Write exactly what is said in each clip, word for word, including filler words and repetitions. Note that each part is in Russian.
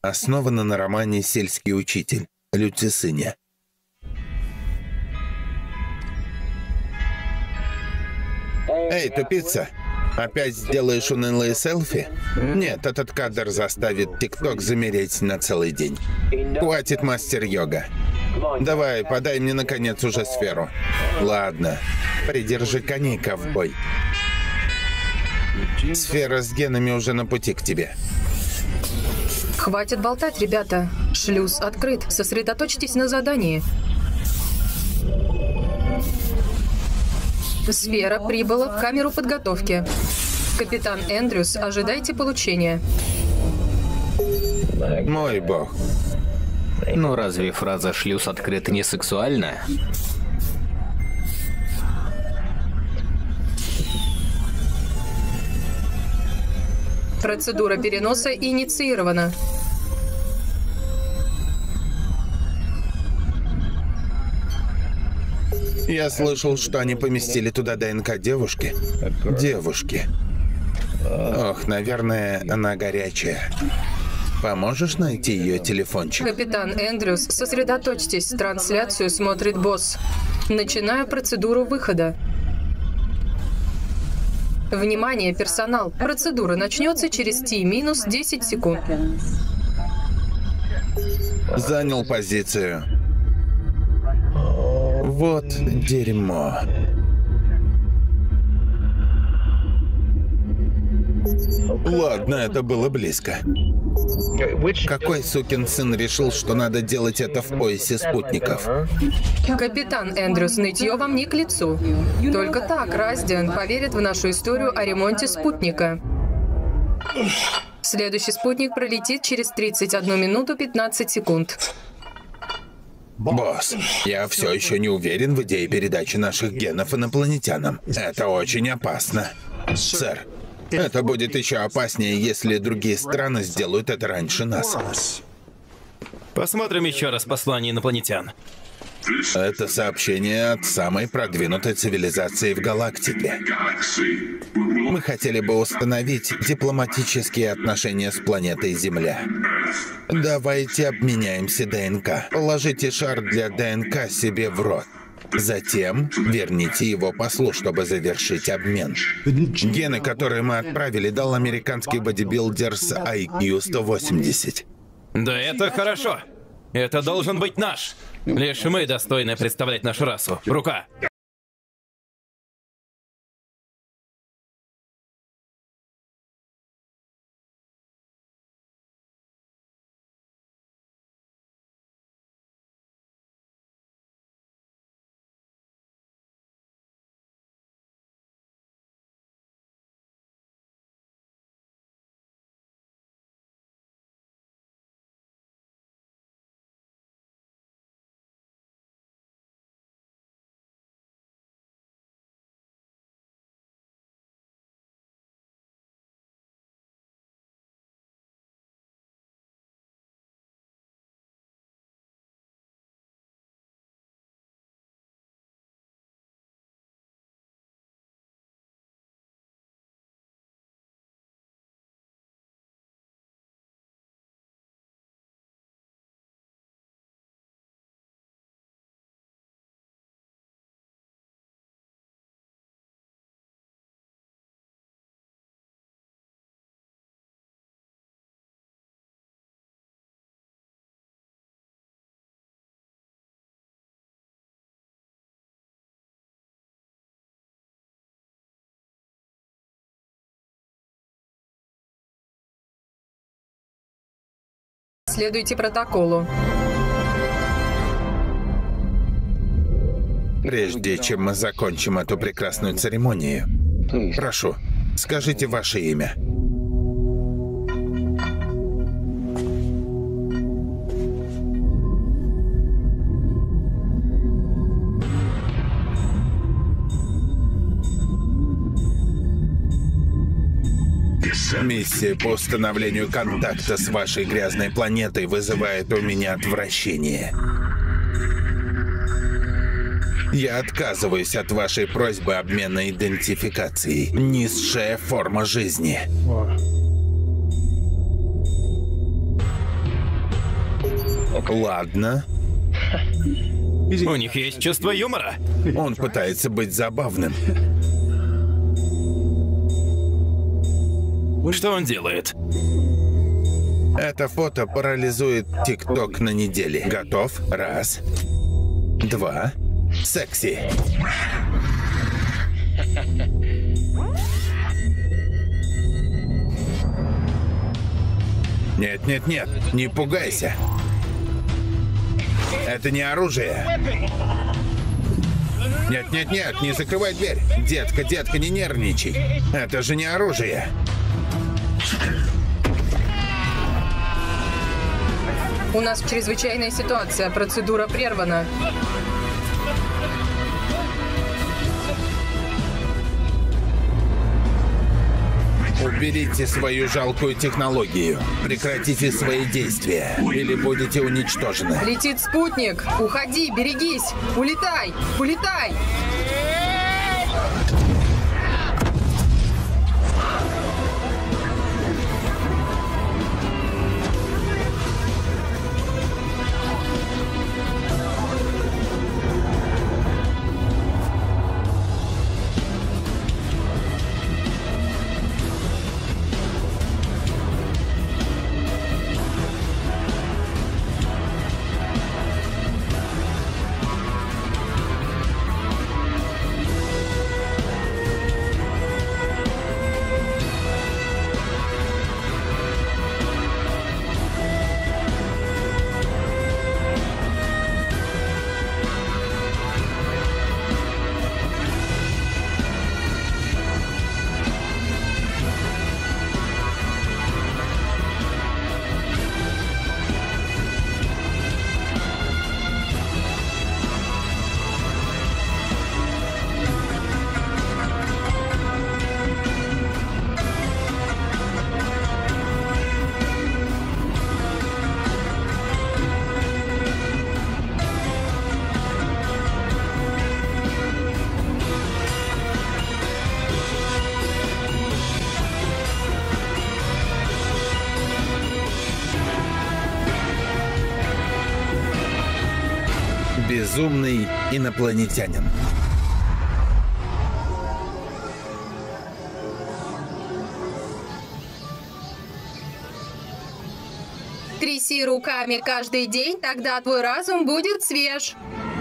Основана на романе «Сельский учитель» Люцисыня. Эй, тупица! Опять сделаешь унылые селфи? Нет, этот кадр заставит ТикТок замереть на целый день. Хватит мастер-йога. Давай, подай мне наконец уже сферу. Ладно, придержи коней, ковбой. Сфера с генами уже на пути к тебе. Хватит болтать, ребята. Шлюз открыт. Сосредоточьтесь на задании. Сфера прибыла в камеру подготовки. Капитан Эндрюс, ожидайте получения. Мой бог. Ну разве фраза «шлюз открыт» не сексуальна? Процедура переноса инициирована. Я слышал, что они поместили туда ДНК девушки. Девушки. Ох, наверное, она горячая. Поможешь найти ее телефончик? Капитан Эндрюс, сосредоточьтесь. Трансляцию смотрит босс. Начинаю процедуру выхода. Внимание, персонал. Процедура начнется через T-десять секунд. Занял позицию. Вот дерьмо. Ладно, это было близко. Какой сукин сын решил, что надо делать это в поясе спутников? Капитан Эндрюс, нытье вам не к лицу. Только так Раздиан поверит в нашу историю о ремонте спутника. Следующий спутник пролетит через тридцать одну минуту пятнадцать секунд. Босс, я все еще не уверен в идее передачи наших генов инопланетянам. Это очень опасно. Сэр, это будет еще опаснее, если другие страны сделают это раньше нас. Посмотрим еще раз послание инопланетян. Это сообщение от самой продвинутой цивилизации в галактике. Мы хотели бы установить дипломатические отношения с планетой Земля. Давайте обменяемся ДНК. Положите шар для ДНК себе в рот. Затем верните его послу, чтобы завершить обмен. Гены, которые мы отправили, дал американский бодибилдер с ай кью сто восемьдесят. Да это хорошо. Это должен быть наш. Лишь мы достойны представлять нашу расу. Рука. Следуйте протоколу. Прежде чем мы закончим эту прекрасную церемонию, прошу, скажите ваше имя. Миссия по установлению контакта с вашей грязной планетой вызывает у меня отвращение. Я отказываюсь от вашей просьбы обмена идентификацией. Низшая форма жизни. Ладно. У них есть чувство юмора. Он пытается быть забавным. Что он делает? Это фото парализует ТикТок на неделе. Готов? Раз. Два. Секси. Нет, нет, нет, не пугайся. Это не оружие. Нет, нет, нет, не закрывай дверь. Детка, детка, не нервничай. Это же не оружие. У нас чрезвычайная ситуация. Процедура прервана. Уберите свою жалкую технологию. Прекратите свои действия, или будете уничтожены. Летит спутник. Уходи, берегись. Улетай, улетай. Безумный инопланетянин. Тряси руками каждый день, тогда твой разум будет свеж.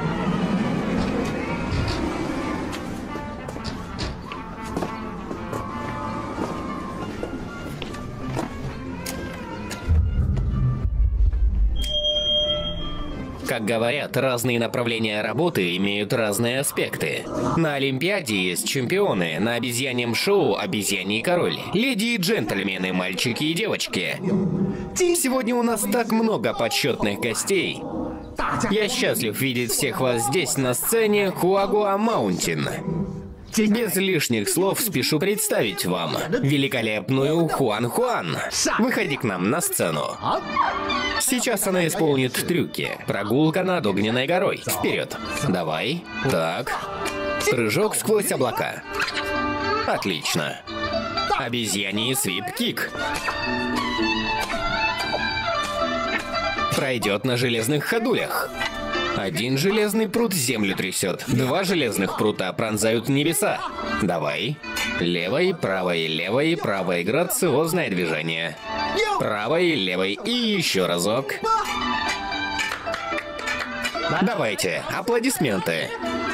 Как говорят, разные направления работы имеют разные аспекты. На Олимпиаде есть чемпионы, на обезьяньем шоу обезьяний король, леди и джентльмены, мальчики и девочки. Сегодня у нас так много почетных гостей. Я счастлив видеть всех вас здесь на сцене Хуагуа Маунтин. Без лишних слов спешу представить вам великолепную Хуан Хуан. Выходи к нам на сцену. Сейчас она исполнит трюки. Прогулка над огненной горой. Вперед. Давай. Так. Прыжок сквозь облака. Отлично. Обезьяний свип-кик. Пройдет на железных ходулях. Один железный прут землю трясет. Два железных прута пронзают небеса. Давай. Левой, правой, левой, правой. Грациозное движение. Правой, левой и еще разок. Давайте, аплодисменты.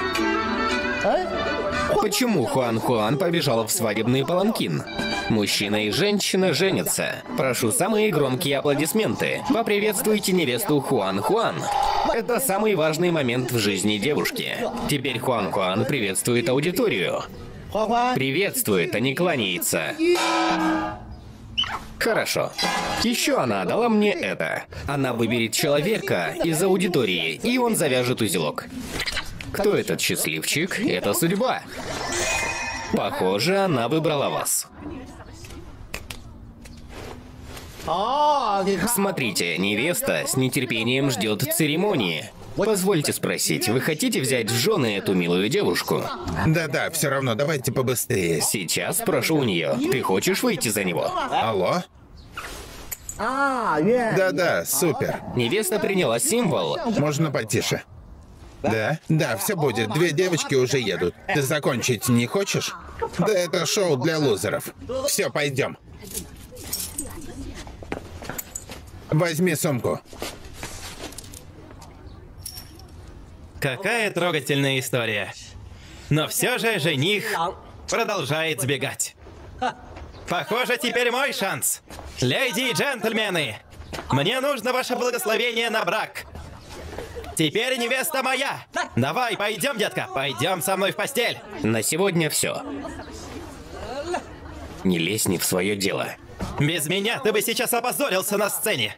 Почему Хуан Хуан побежал в свадебный паланкин? Мужчина и женщина женятся. Прошу самые громкие аплодисменты. Поприветствуйте невесту Хуан Хуан. Это самый важный момент в жизни девушки. Теперь Хуан Хуан приветствует аудиторию. Приветствует, а не кланяется. Хорошо. Еще она дала мне это. Она выберет человека из аудитории, и он завяжет узелок. Кто этот счастливчик? Это судьба. Похоже, она выбрала вас. Смотрите, невеста с нетерпением ждет церемонии. Позвольте спросить, вы хотите взять в жены эту милую девушку? Да-да, все равно, давайте побыстрее. Сейчас спрошу у нее. Ты хочешь выйти за него? Алло? Да-да, супер. Невеста приняла символ. Можно потише? Да? Да, все будет. Две девочки уже едут. Ты закончить не хочешь? Да это шоу для лузеров. Все, пойдем. Возьми сумку. Какая трогательная история. Но все же жених продолжает сбегать. Похоже, теперь мой шанс. Леди и джентльмены, мне нужно ваше благословение на брак. Теперь невеста моя. Давай, пойдем, детка, пойдем со мной в постель. На сегодня все. Не лезь не в свое дело. Без меня ты бы сейчас опозорился на сцене.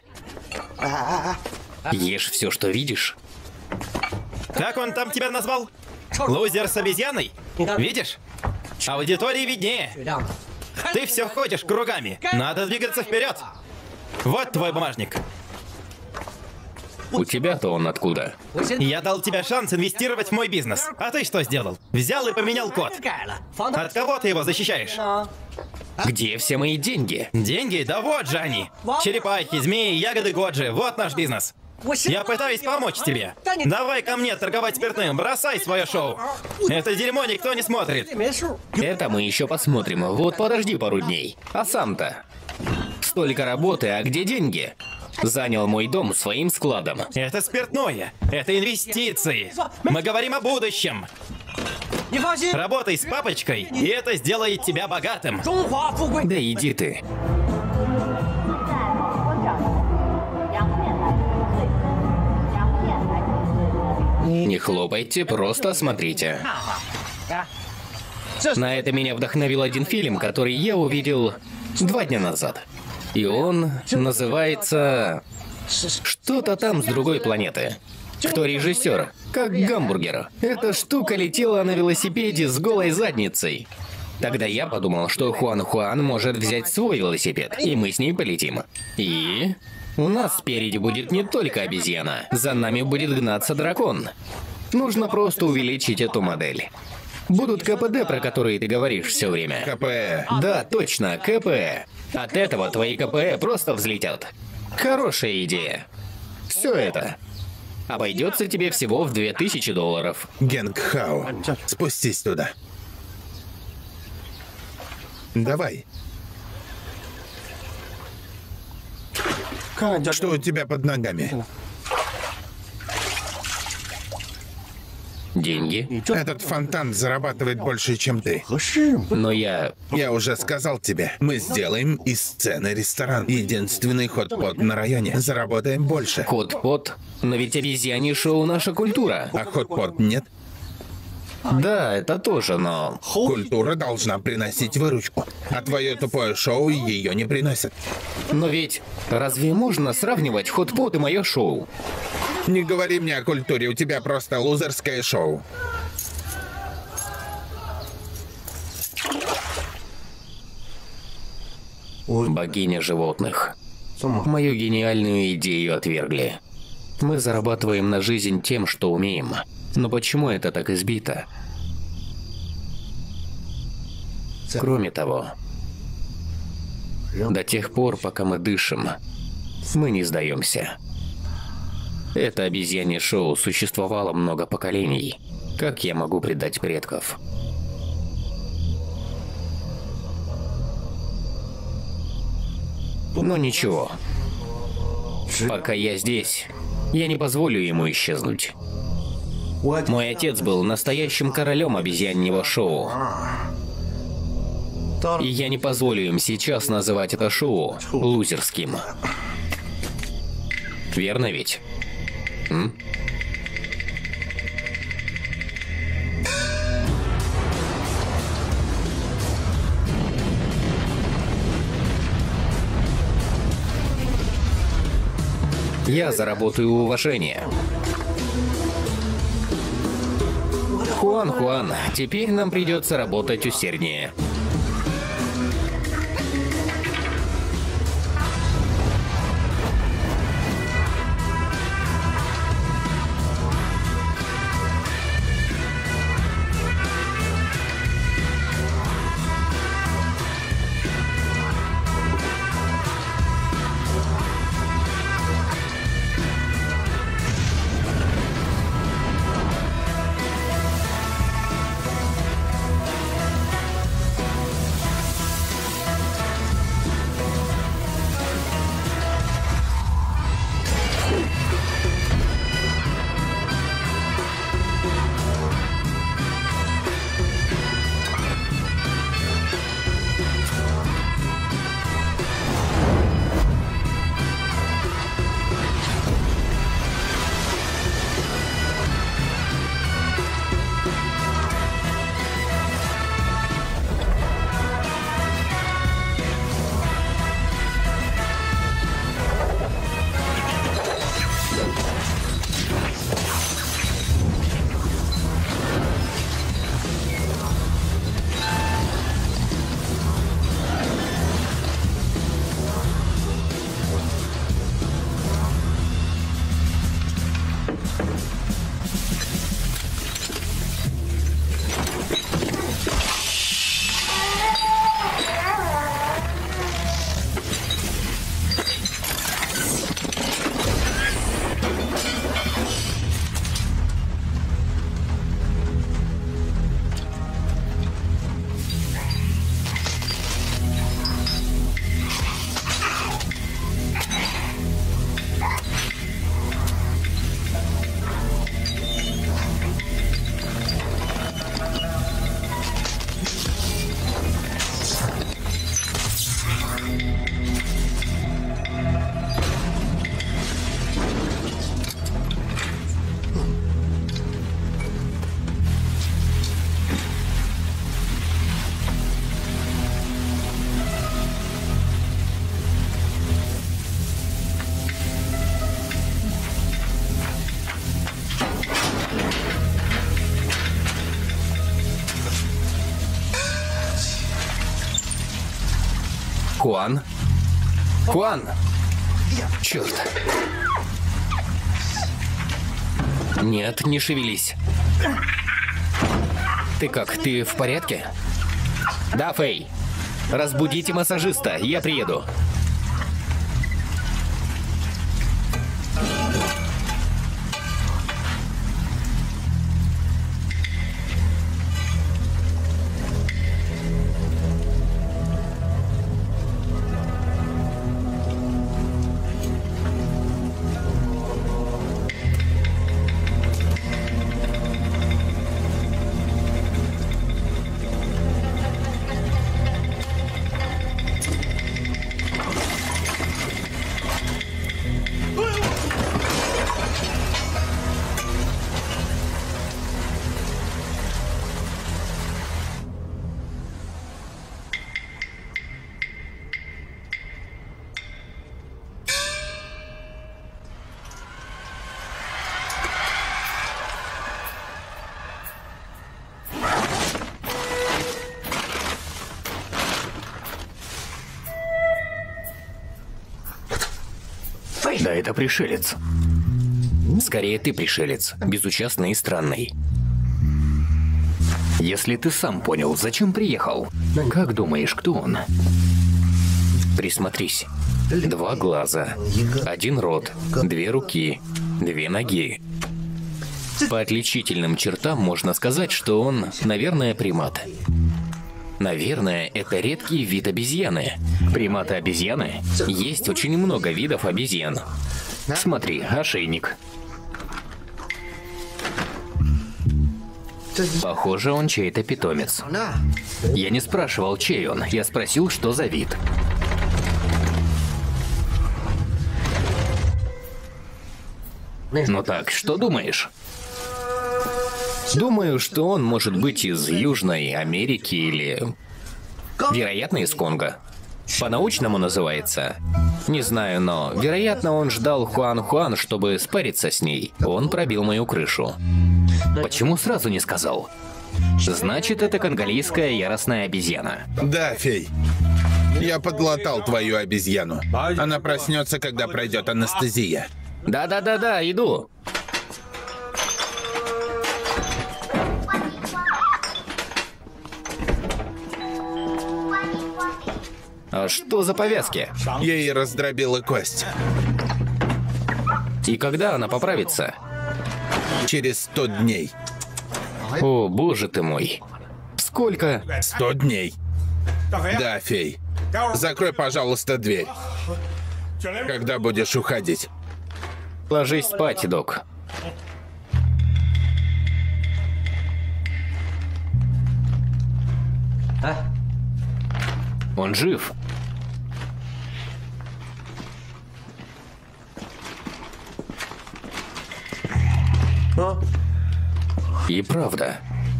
Ешь все, что видишь. Как он там тебя назвал? Лузер с обезьяной? Видишь? Аудитории виднее. Ты все ходишь кругами. Надо двигаться вперед. Вот твой бумажник. У тебя-то он откуда? Я дал тебе шанс инвестировать в мой бизнес. А ты что сделал? Взял и поменял код. От кого ты его защищаешь? Где все мои деньги? Деньги? Да вот же они. Черепахи, змеи, ягоды Годжи. Вот наш бизнес. Я пытаюсь помочь тебе. Давай ко мне торговать спиртным. Бросай свое шоу. Это дерьмо никто не смотрит. Это мы еще посмотрим. Вот подожди пару дней. А сам-то? Столько работы, а где деньги? Занял мой дом своим складом. Это спиртное. Это инвестиции. Мы говорим о будущем. Работай с папочкой, и это сделает тебя богатым. Да иди ты. Не хлопайте, просто смотрите. На это меня вдохновил один фильм, который я увидел два дня назад. И он называется «Что-то там с другой планеты». Кто режиссер? Как гамбургер. Эта штука летела на велосипеде с голой задницей. Тогда я подумал, что Хуан Хуан может взять свой велосипед, и мы с ней полетим. И... у нас спереди будет не только обезьяна, за нами будет гнаться дракон. Нужно просто увеличить эту модель. Будут КПД, про которые ты говоришь все время. КП. Да, точно, КП. От этого твои КП просто взлетят. Хорошая идея. Все это обойдется тебе всего в две тысячи долларов. Генг Хау, спустись туда. Давай. Что у тебя под ногами? Деньги. Этот фонтан зарабатывает больше, чем ты. Но я... Я уже сказал тебе, мы сделаем из сцены ресторан. Единственный хот-пот на районе. Заработаем больше. Хот-пот. Но ведь обезьяне шоу наша культура. А хот-пот нет? Да, это тоже, но... Культура должна приносить выручку. А твое тупое шоу ее не приносит. Но ведь разве можно сравнивать хот-пот и мое шоу? Не говори мне о культуре, у тебя просто лузерское шоу. Богиня животных. Мою гениальную идею отвергли. Мы зарабатываем на жизнь тем, что умеем. Но почему это так избито? Кроме того, до тех пор, пока мы дышим, мы не сдаемся. Это обезьянье шоу существовало много поколений. Как я могу предать предков? Но ничего. Пока я здесь, я не позволю ему исчезнуть. Мой отец был настоящим королем обезьяньего шоу. И я не позволю им сейчас называть это шоу лузерским. Верно ведь? М? Я заработаю уважение. Хуан Хуан, теперь нам придется работать усерднее. Хуан? Хуан! Черт. Нет, не шевелись. Ты как, ты в порядке? Да, Фэй. Разбудите массажиста, я приеду. Да это пришелец. Скорее ты пришелец, безучастный и странный. Если ты сам понял, зачем приехал, как думаешь, кто он? Присмотрись. Два глаза, один рот, две руки, две ноги. По отличительным чертам можно сказать, что он, наверное, примат. Наверное, это редкий вид обезьяны. Приматы-обезьяны? Есть очень много видов обезьян. Смотри, ошейник. Похоже, он чей-то питомец. Я не спрашивал, чей он, я спросил, что за вид. Ну так, что думаешь? Думаю, что он может быть из Южной Америки или, вероятно, из Конго. По-научному называется. Не знаю, но, вероятно, он ждал Хуан-Хуан, чтобы спариться с ней. Он пробил мою крышу. Почему сразу не сказал? Значит, это конголийская яростная обезьяна. Да, Фей. Я подлатал твою обезьяну. Она проснется, когда пройдет анестезия. Да-да-да-да, иду. А что за повязки? Ей раздробила кость. И когда она поправится? Через сто дней. О, боже ты мой. Сколько? Сто дней. Да, Фей. Закрой, пожалуйста, дверь. Когда будешь уходить. Ложись спать, док. Он жив. И правда.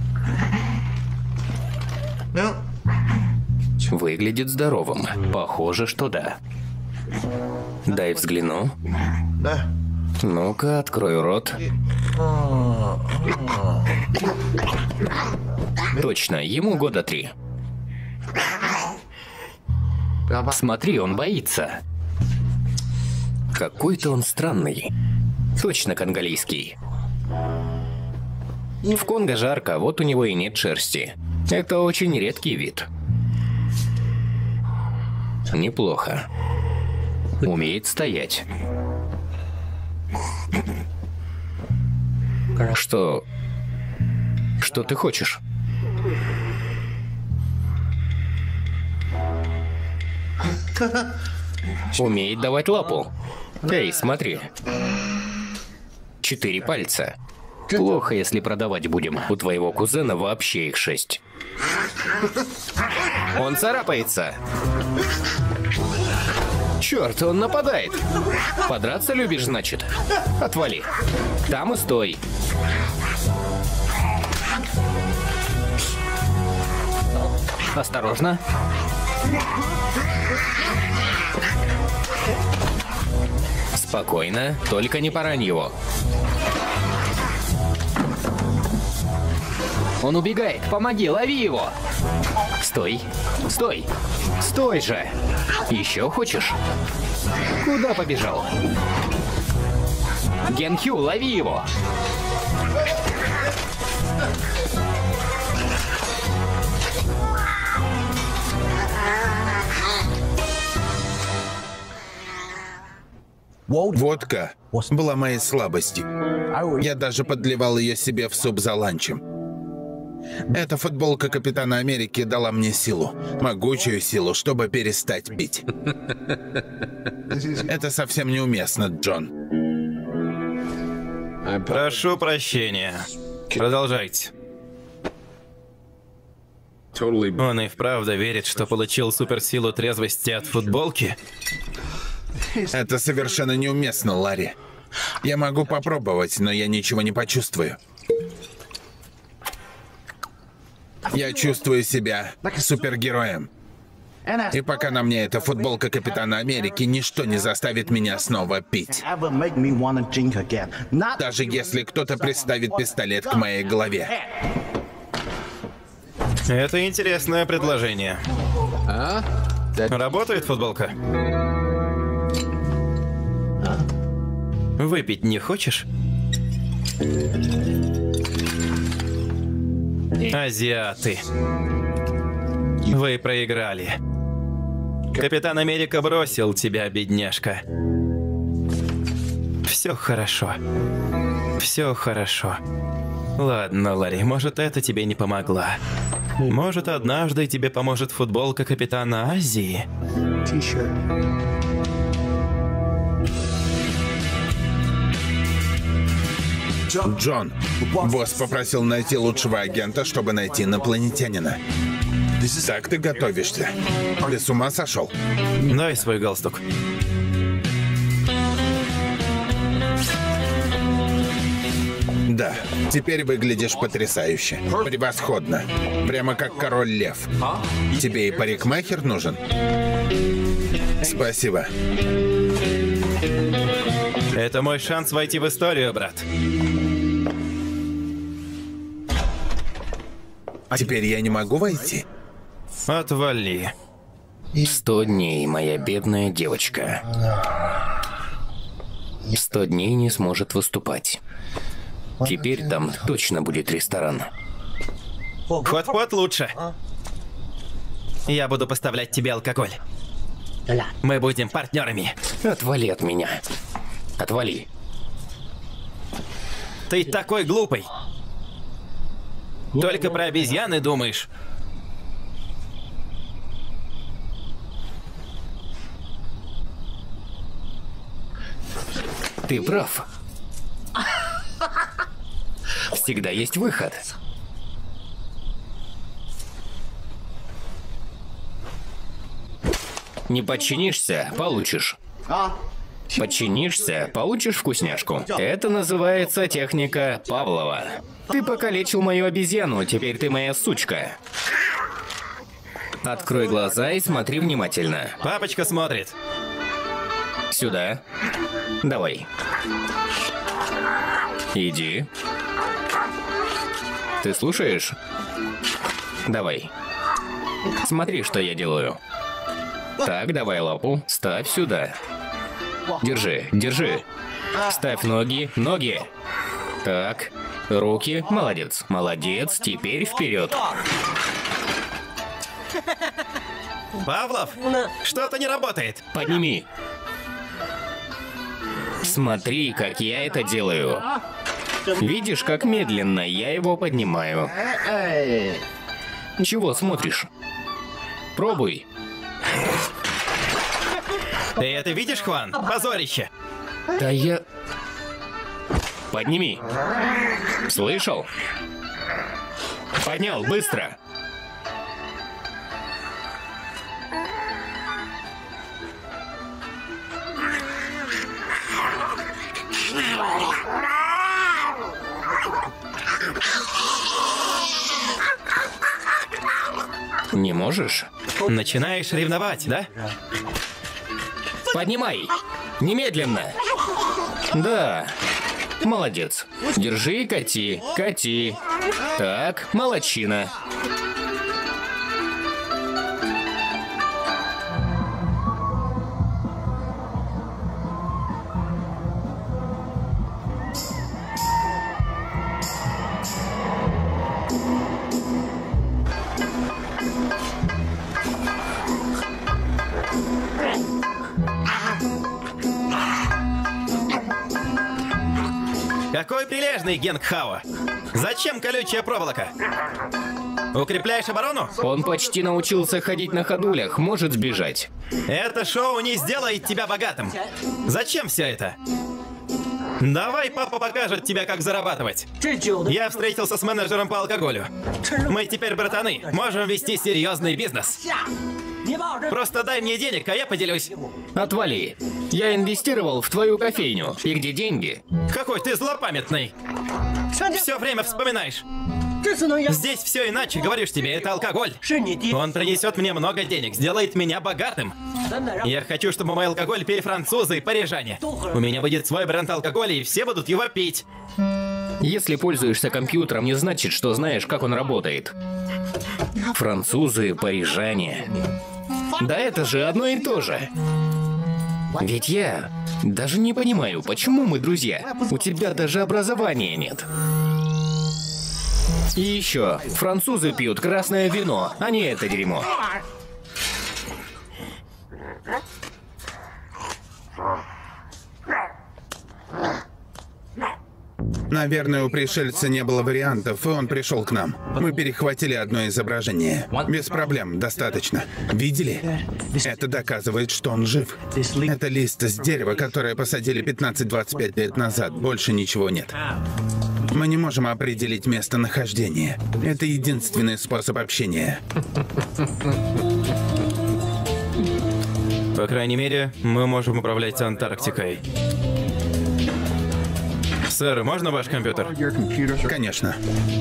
Выглядит здоровым. Похоже, что да. Дай взгляну. Ну-ка, открой рот. Точно, ему года три. Смотри, он боится. Какой-то он странный. Точно конголийский. В Конго жарко, вот у него и нет шерсти. Это очень редкий вид. Неплохо. Умеет стоять. Что... Что ты хочешь? Умеет давать лапу. Эй, смотри. Четыре пальца. Плохо, если продавать будем. У твоего кузена вообще их шесть. Он царапается. Черт, он нападает. Подраться любишь, значит? Отвали. Там и стой. Осторожно. Спокойно, только не порань его. Он убегает. Помоги, лови его. Стой. Стой. Стой же. Еще хочешь? Куда побежал? Генхю, лови его. Водка была моей слабостью. Я даже подливал ее себе в суп за ланчем. Эта футболка Капитана Америки дала мне силу, могучую силу, чтобы перестать пить. Это совсем неуместно, Джон. Прошу прощения. Продолжайте. Он и вправду верит, что получил суперсилу трезвости от футболки? Это совершенно неуместно, Ларри. Я могу попробовать, но я ничего не почувствую. Я чувствую себя супергероем. И пока на мне эта футболка Капитана Америки, ничто не заставит меня снова пить. Даже если кто-то приставит пистолет к моей голове. Это интересное предложение. Работает футболка? Выпить не хочешь? Азиаты. Вы проиграли. Капитан Америка бросил тебя, бедняжка. Все хорошо. Все хорошо. Ладно, Ларри, может, это тебе не помогла. Может, однажды тебе поможет футболка Капитана Азии. Джон, босс попросил найти лучшего агента, чтобы найти инопланетянина. Так ты готовишься? Ты с ума сошел? Дай свой галстук. Да, теперь выглядишь потрясающе. Превосходно. Прямо как король лев. Тебе и парикмахер нужен? Спасибо. Это мой шанс войти в историю, брат. А теперь я не могу войти? Отвали. Сто дней, моя бедная девочка. Сто дней не сможет выступать. Теперь там точно будет ресторан. Хот-пот лучше. Я буду поставлять тебе алкоголь. Мы будем партнерами. Отвали от меня. Отвали. Ты такой глупый. Только про обезьяны думаешь. Ты прав. Всегда есть выход. Не подчинишься — получишь. Подчинишься — получишь вкусняшку. Это называется техника Павлова. Ты покалечил мою обезьяну, теперь ты моя сучка. Открой глаза и смотри внимательно. Папочка смотрит. Сюда. Давай. Иди. Ты слушаешь? Давай. Смотри, что я делаю. Так, давай лапу. Ставь сюда. Держи, держи. Ставь ноги, ноги. Так, руки. Молодец, молодец. Теперь вперед. Павлов, что-то не работает. Подними. Смотри, как я это делаю. Видишь, как медленно я его поднимаю. Чего смотришь? Пробуй. Ты это видишь, Хван? Позорище. Да я... Подними. Слышал? Поднял, быстро. Не можешь? Начинаешь ревновать, да? Поднимай! Немедленно! Да. Молодец. Держи и кати. Кати. Так, молодчина. Какой прилежный Генг Хао. Зачем колючая проволока? Укрепляешь оборону? Он почти научился ходить на ходулях, может сбежать. Это шоу не сделает тебя богатым. Зачем все это? Давай папа покажет тебе, как зарабатывать. Я встретился с менеджером по алкоголю. Мы теперь братаны, можем вести серьезный бизнес. Просто дай мне денег, а я поделюсь. Отвали. Я инвестировал в твою кофейню. И где деньги? Какой ты злопамятный. Все время вспоминаешь. Здесь все иначе, говоришь тебе, это алкоголь. Он принесет мне много денег, сделает меня богатым. Я хочу, чтобы мой алкоголь пили французы и парижане. У меня будет свой бренд алкоголя, и все будут его пить. Если пользуешься компьютером, не значит, что знаешь, как он работает. Французы, парижане. Да это же одно и то же. Ведь я даже не понимаю, почему мы друзья. У тебя даже образования нет. И еще, французы пьют красное вино, а не это дерьмо. Наверное, у пришельца не было вариантов, и он пришел к нам. Мы перехватили одно изображение. Без проблем, достаточно. Видели? Это доказывает, что он жив. Это лист с дерева, которое посадили пятнадцать-двадцать пять лет назад. Больше ничего нет. Мы не можем определить местонахождение. Это единственный способ общения. По крайней мере, мы можем управлять Антарктикой. Сэр, можно ваш компьютер? Конечно.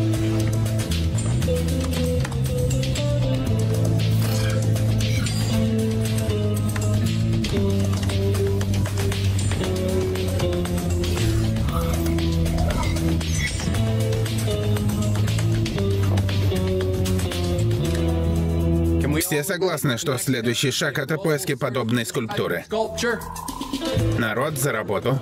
Все согласны, что следующий шаг — это поиски подобной скульптуры. Народ, за работу.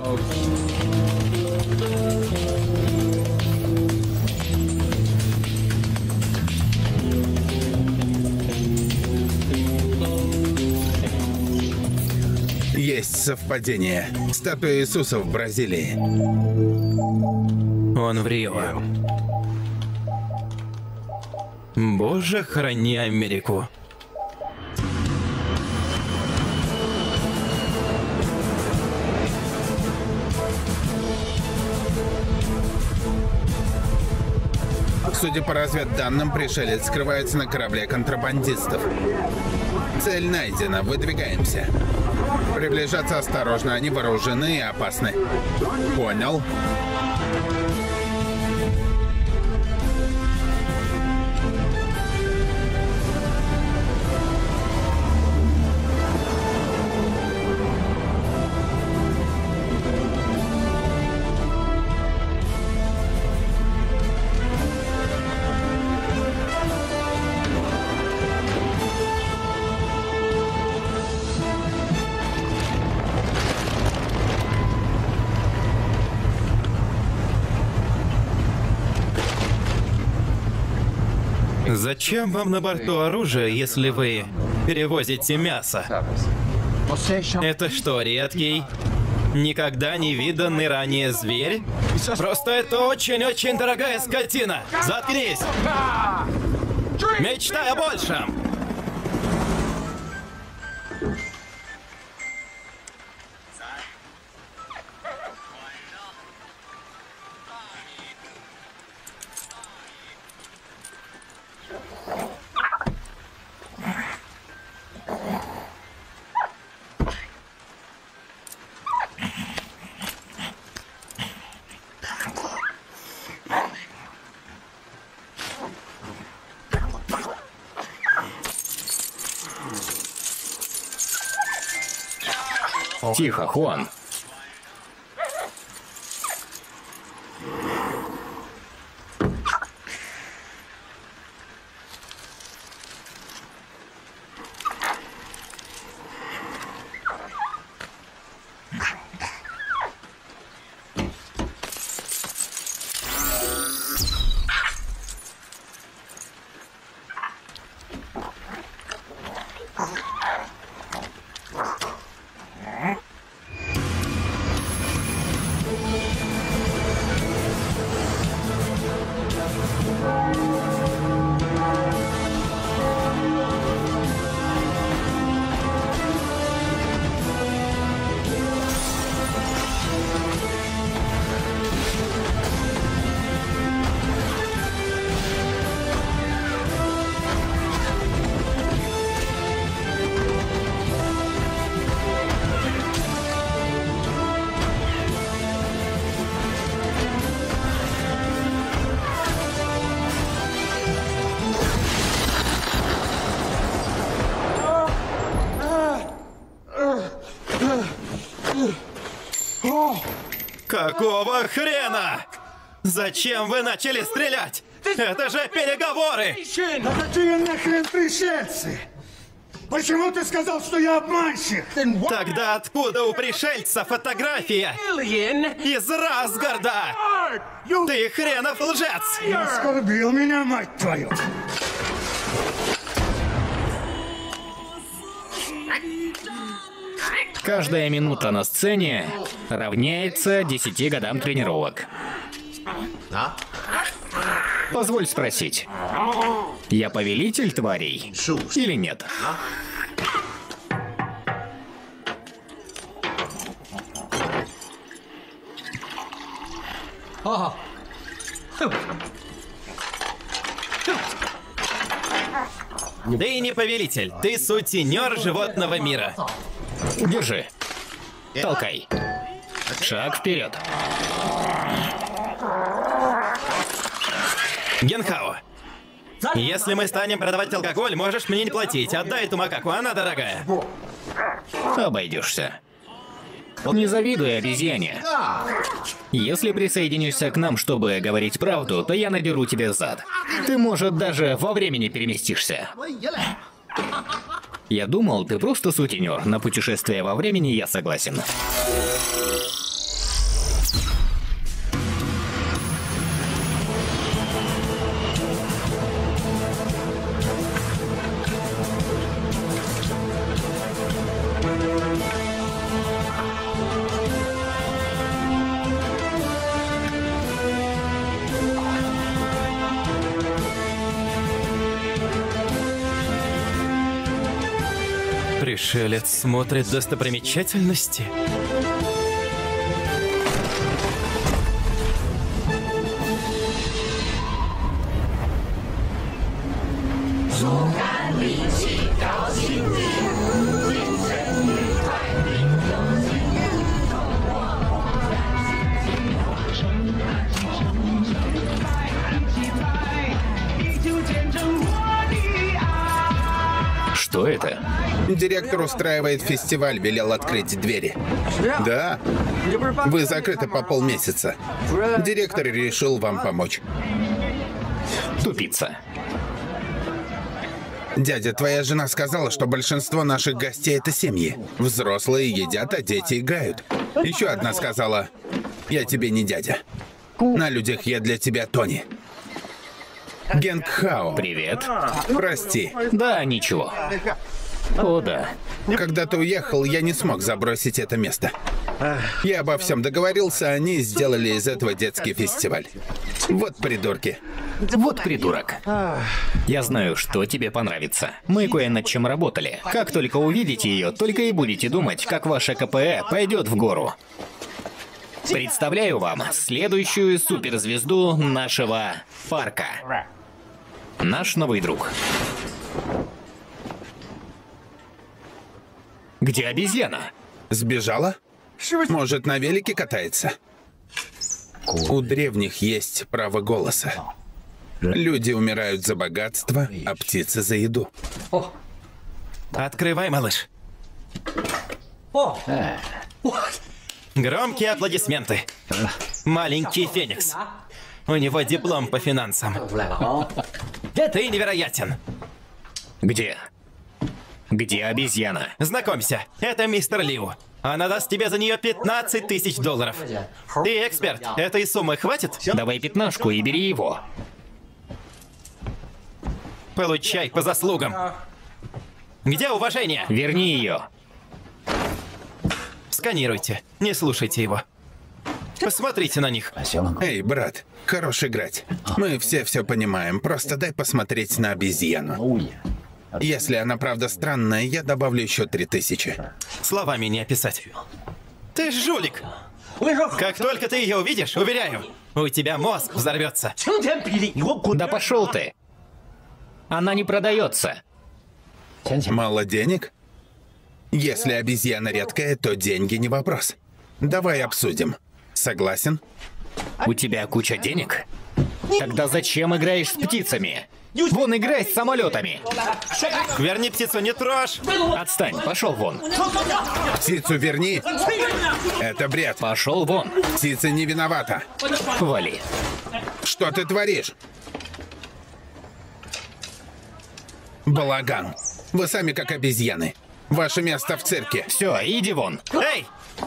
Есть совпадение. Статуя Иисуса в Бразилии. Он в Рио. Боже, храни Америку. Судя по разведданным, пришелец скрывается на корабле контрабандистов. Цель найдена, выдвигаемся. Приближаться осторожно, они вооружены и опасны. Понял. Зачем вам на борту оружие, если вы перевозите мясо? Это что, редкий, никогда не виданный ранее зверь? Просто это очень-очень дорогая скотина! Заткнись! Мечтай о большем! Тихо, Хуан. Какого хрена? Зачем вы начали стрелять? Это же переговоры! Да какие нахрен пришельцы? Почему ты сказал, что я обманщик? Тогда откуда у пришельца фотография из Расгарда? Ты хренов лжец! Оскорбил меня, мать твою! Каждая минута на сцене равняется десяти годам тренировок. Позволь спросить, я повелитель тварей или нет? Ты не повелитель, ты сутенер животного мира. Держи. Толкай. Шаг вперед. Генхао, если мы станем продавать алкоголь, можешь мне не платить. Отдай эту макаку, она дорогая. Обойдешься. Не завидуй обезьяне. Если присоединишься к нам, чтобы говорить правду, то я надеру тебе зад. Ты, может, даже во времени переместишься. Я думал, ты просто сутенер. На путешествие во времени я согласен. Пришелец смотрит достопримечательности. Что это? Директор устраивает фестиваль, велел открыть двери. Да. Вы закрыты по полмесяца. Директор решил вам помочь. Тупица. Дядя, твоя жена сказала, что большинство наших гостей — это семьи. Взрослые едят, а дети играют. Еще одна сказала: я тебе не дядя. На людях я для тебя Тони. Генхао. Привет. Прости. Да, ничего. О, да. Когда ты уехал, я не смог забросить это место. Я обо всем договорился, они сделали из этого детский фестиваль. Вот придурки. Вот придурок. Я знаю, что тебе понравится. Мы кое над чем работали. Как только увидите ее, только и будете думать, как ваше КПЭ пойдет в гору. Представляю вам следующую суперзвезду нашего парка. Наш новый друг. Где обезьяна? Сбежала? Может, на велике катается? У древних есть право голоса. Люди умирают за богатство, а птицы за еду. Открывай, малыш. Громкие аплодисменты. Маленький Феникс. У него диплом по финансам. Ты невероятен. Где? Где обезьяна? Знакомься, это мистер Лиу. Она даст тебе за нее пятнадцать тысяч долларов. Ты эксперт, этой суммы хватит? Давай пятнашку и бери его. Получай по заслугам. Где уважение? Верни ее. Сканируйте, не слушайте его. Посмотрите на них. Эй, брат, хорош играть. Мы все все понимаем, просто дай посмотреть на обезьяну. Если она правда странная, я добавлю еще три тысячи. Словами не описать. Ты жулик. Как только ты ее увидишь, уверяю, у тебя мозг взорвется. Да пошел ты. Она не продается. Мало денег? Если обезьяна редкая, то деньги не вопрос. Давай обсудим. Согласен? У тебя куча денег? Тогда зачем играешь с птицами? Вон играй с самолетами. Верни птицу, не трожь! Отстань, пошел вон. Птицу верни. Это бред. Пошел вон. Птица не виновата. Вали. Что ты творишь? Балаган. Вы сами как обезьяны. Ваше место в цирке. Все, иди вон. Эй!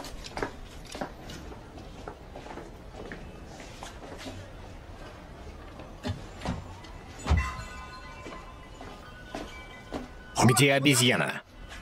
Где обезьяна?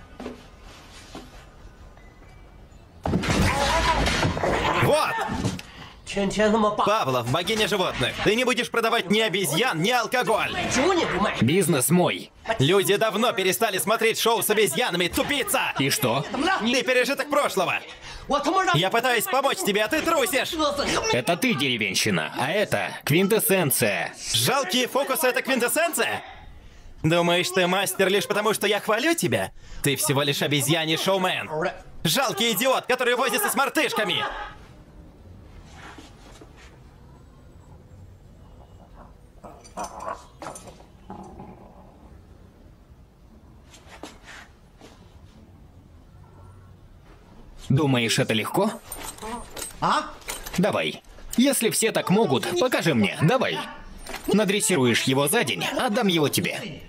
Вот! Павлов, богиня животных, ты не будешь продавать ни обезьян, ни алкоголь. Бизнес мой. Люди давно перестали смотреть шоу с обезьянами, тупица! И что? Ты пережиток прошлого. Я пытаюсь помочь тебе, а ты трусишь. Это ты деревенщина, а это квинтэссенция. Жалкие фокусы — это квинтэссенция? Думаешь, ты мастер лишь потому, что я хвалю тебя? Ты всего лишь обезьяний шоумен. Жалкий идиот, который возится с мартышками. Думаешь, это легко? А? Давай. Если все так могут, покажи мне, давай. Надрессируешь его за день, отдам его тебе.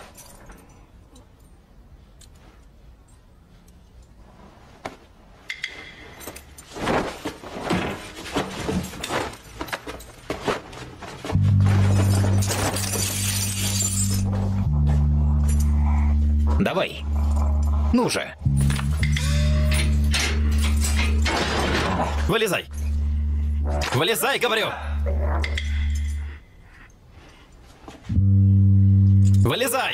Давай. Ну же. Вылезай. Вылезай, говорю. Вылезай.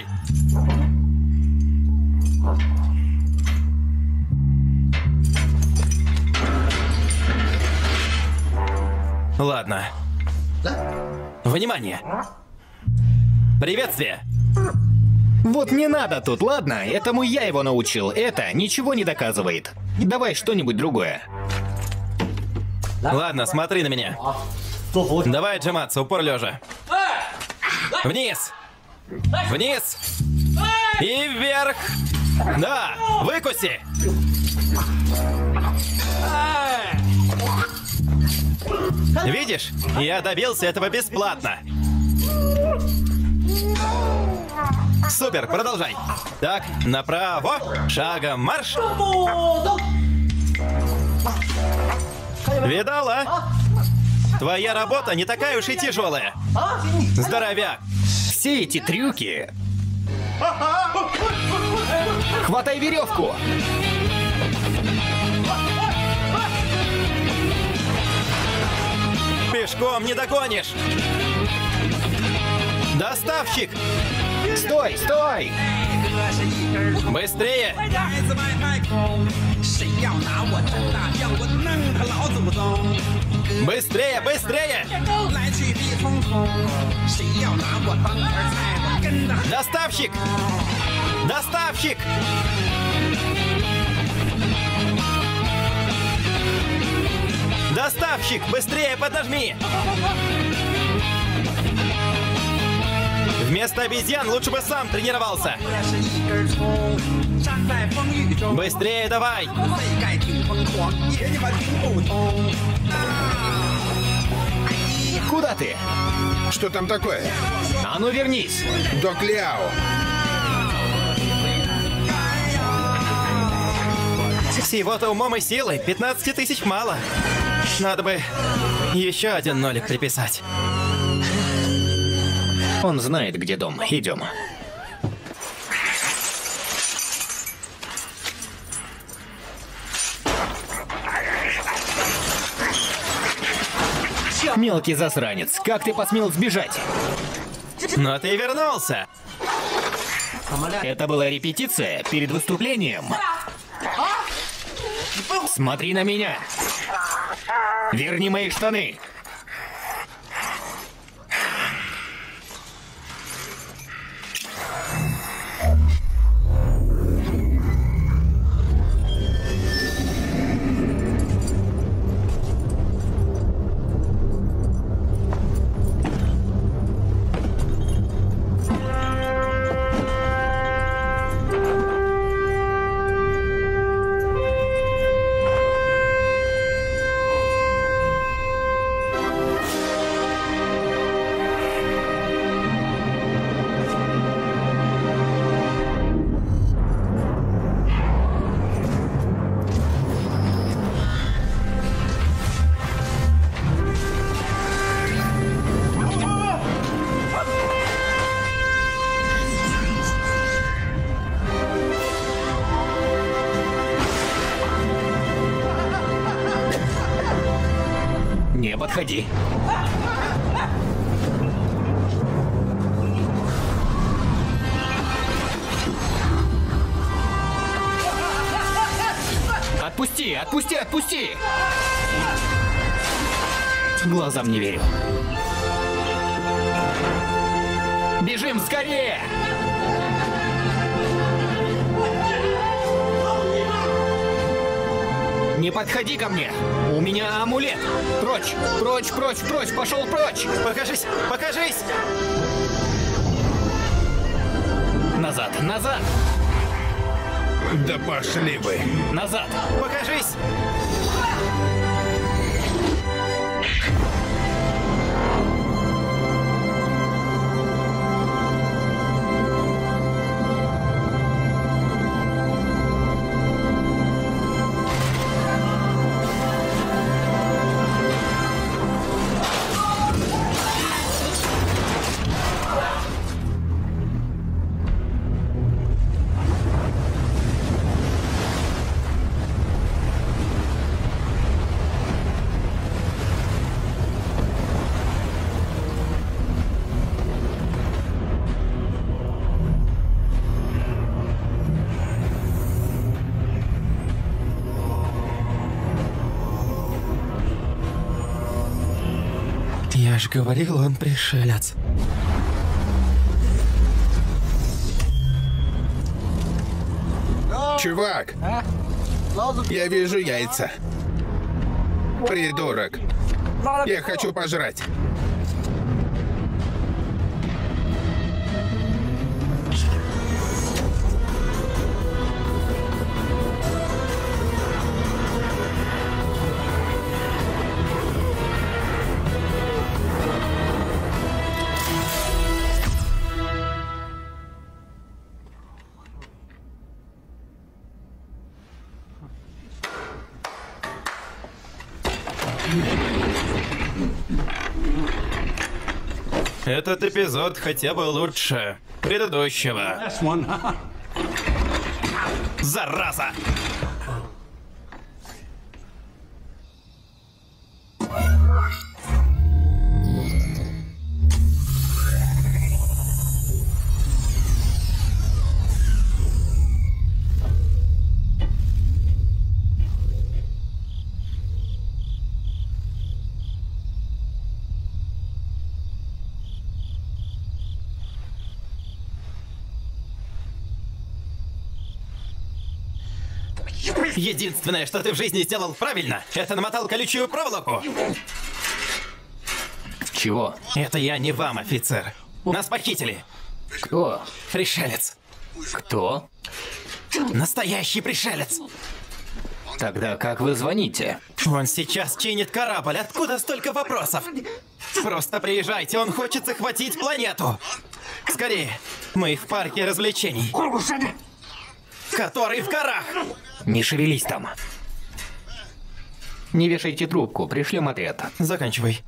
Ладно. Внимание. Приветствие. Вот не надо тут, ладно? Этому я его научил. Это ничего не доказывает. Давай что-нибудь другое. Ладно, смотри на меня. Давай отжиматься, упор лежа. Вниз. Вниз. И вверх. Да, выкуси. Видишь? Я добился этого бесплатно. Супер, продолжай. Так, направо. Шагом марш. Видала? Твоя работа не такая уж и тяжелая. Здоровяк. Все эти трюки... Хватай веревку! Пешком не догонишь. Доставщик! Стой, стой! Быстрее! Быстрее, быстрее! Доставщик! Доставщик! Доставщик, быстрее поднажми! Вместо обезьян лучше бы сам тренировался. Быстрее давай! Куда ты? Что там такое? А ну вернись! Док Ляо. Всего-то умом и силой пятнадцать тысяч мало. Надо бы еще один нолик приписать. Он знает, где дом. Идем. Мелкий засранец, как ты посмел сбежать? Но ты вернулся. Это была репетиция перед выступлением. Смотри на меня. Верни мои штаны. Не подходи. Отпусти, отпусти, отпусти! Глазам не верю. Бежим скорее! Не подходи ко мне! У меня амулет! Прочь! Прочь, прочь, прочь! Пошел прочь! Покажись! Покажись! Назад! Назад! Да пошли вы! Назад! Покажись! Я же говорил, он пришелец. Чувак! Я вижу яйца. Придурок. Я хочу пожрать. Этот эпизод хотя бы лучше предыдущего. Зараза! Единственное, что ты в жизни сделал правильно, это намотал колючую проволоку. Чего? Это я не вам, офицер. Нас похитили. Кто? Пришелец. Кто? Настоящий пришелец. Тогда как вы звоните? Он сейчас чинит корабль. Откуда столько вопросов? Просто приезжайте, он хочет захватить планету. Скорее, мы в парке развлечений. Который в горах. Не шевелись там. Не вешайте трубку, пришлем отряд. Заканчивай.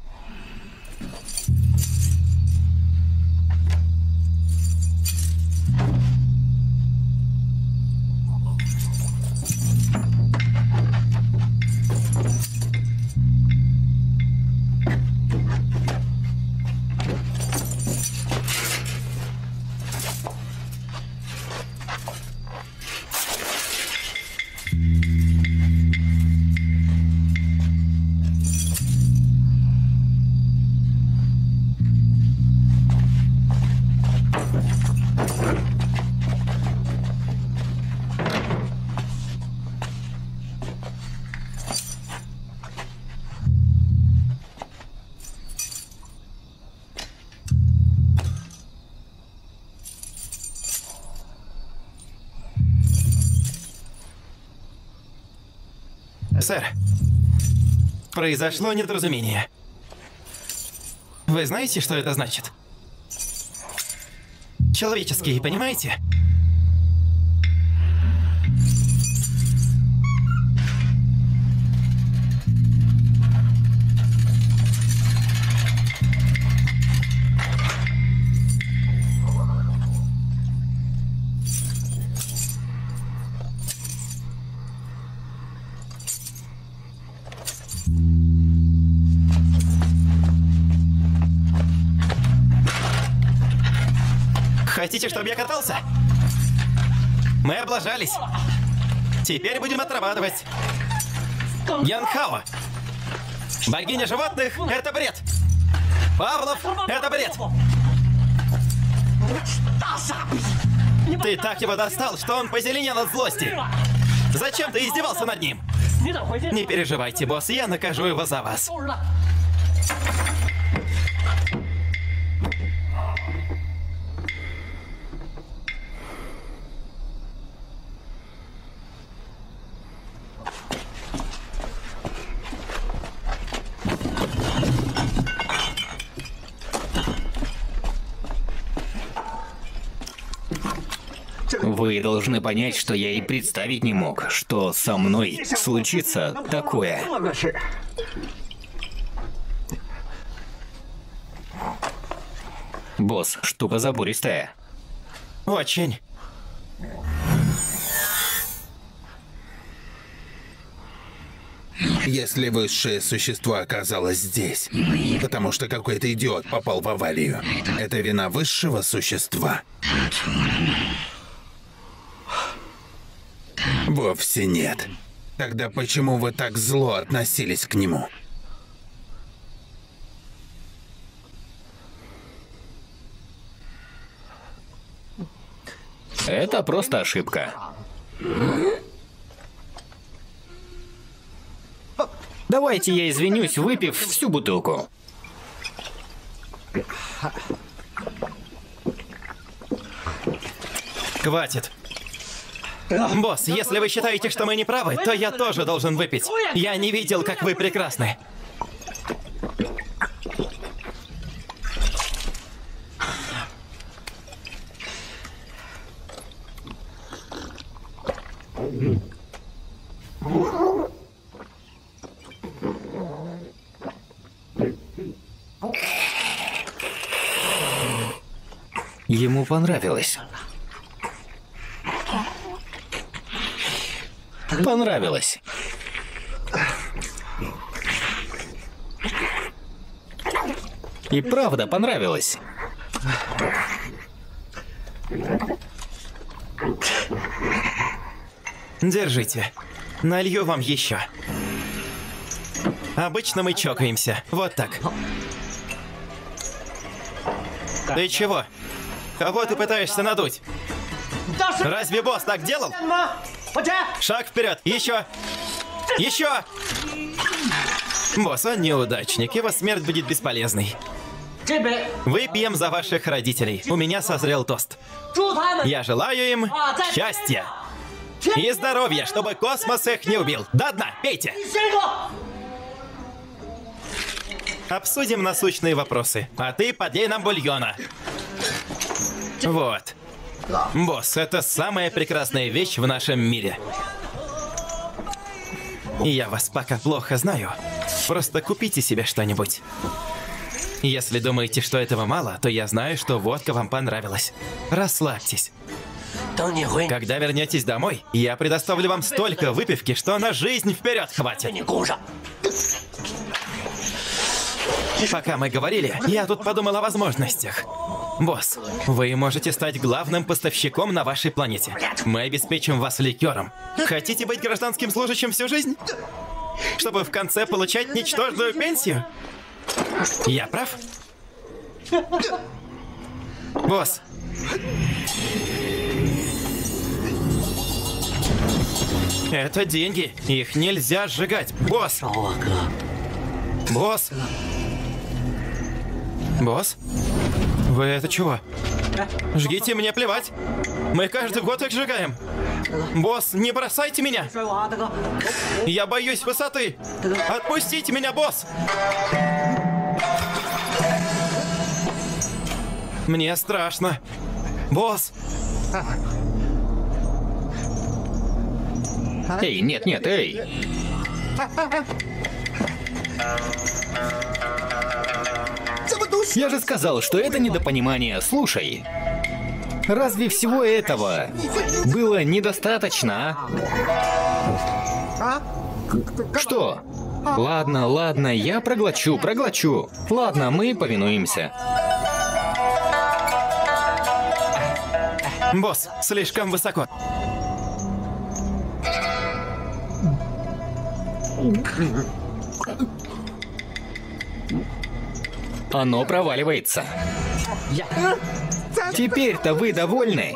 Сэр, произошло недоразумение. Вы знаете, что это значит? Человеческие, понимаете? Хотите, чтобы я катался? Мы облажались. Теперь будем отрабатывать. Янхао. Богиня животных — это бред. Павлов — это бред. Ты так его достал, что он позеленел от злости. Зачем ты издевался над ним? Не переживайте, босс, я накажу его за вас. Вы должны понять, что я и представить не мог, что со мной случится такое. Босс, штука забористая. Очень. Если высшее существо оказалось здесь, потому что какой-то идиот попал в аварию, это вина высшего существа? Вовсе нет. Тогда почему вы так зло относились к нему? Это просто ошибка. Давайте я извинюсь, выпив всю бутылку. Хватит. Босс, если вы считаете, что мы не правы, то я тоже должен выпить. Я не видел, как вы прекрасны. Ему понравилось. Понравилось. И правда понравилось. Держите. Налью вам еще. Обычно мы чокаемся. Вот так. Ты чего? Кого ты пытаешься надуть? Разве босс так делал? Шаг вперед! Еще! Еще! Босс, он неудачник, его смерть будет бесполезной. Выпьем за ваших родителей. У меня созрел тост. Я желаю им счастья и здоровья, чтобы космос их не убил. До дна, пейте! Обсудим насущные вопросы. А ты подлей нам бульона. Вот. Босс, это самая прекрасная вещь в нашем мире. И я вас пока плохо знаю. Просто купите себе что-нибудь. Если думаете, что этого мало, то я знаю, что водка вам понравилась. Расслабьтесь. Когда вернетесь домой, я предоставлю вам столько выпивки, что на жизнь вперед хватит. Пока мы говорили, я тут подумал о возможностях. Босс, вы можете стать главным поставщиком на вашей планете. Мы обеспечим вас ликером. Хотите быть гражданским служащим всю жизнь? Чтобы в конце получать ничтожную пенсию? Я прав? Босс. Это деньги. Их нельзя сжигать. Босс. Босс. Босс? Вы это чего? Жгите, мне плевать. Мы каждый год их сжигаем. Босс, не бросайте меня. Я боюсь высоты. Отпустите меня, босс. Мне страшно. Босс. Эй, нет, нет, эй. Я же сказал, что это недопонимание. Слушай, разве всего этого было недостаточно, а? Что? Ладно, ладно, я проглочу, проглочу. Ладно, мы повинуемся. Босс, слишком высоко. Оно проваливается. Теперь-то вы довольны?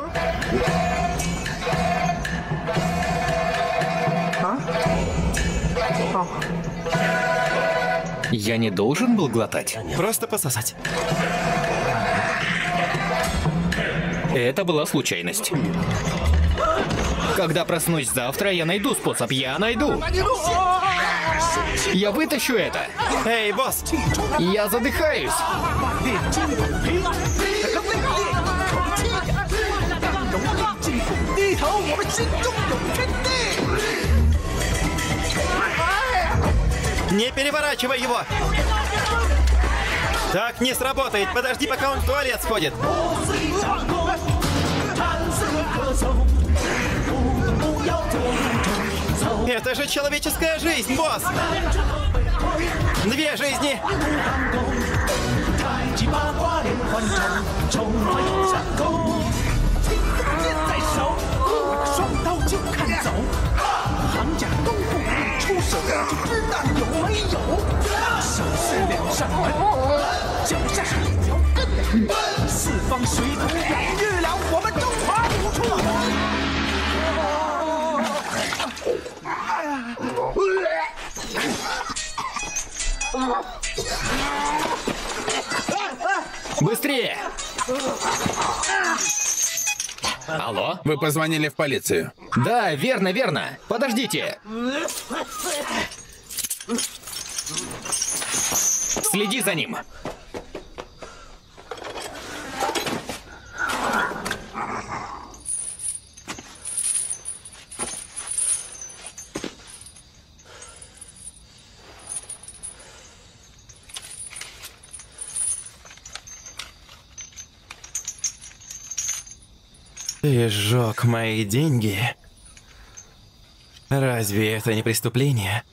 Я не должен был глотать. Просто пососать. Это была случайность. Когда проснусь завтра, я найду способ. Я найду. Я вытащу это. Эй, босс! Я задыхаюсь. Не переворачивай его! Так не сработает. Подожди, пока он в туалет сходит. Это же человеческая жизнь, босс! Две жизни! Быстрее! Алло? Вы позвонили в полицию? Да, верно, верно. Подождите. Следи за ним. Ты сжег мои деньги. Разве это не преступление?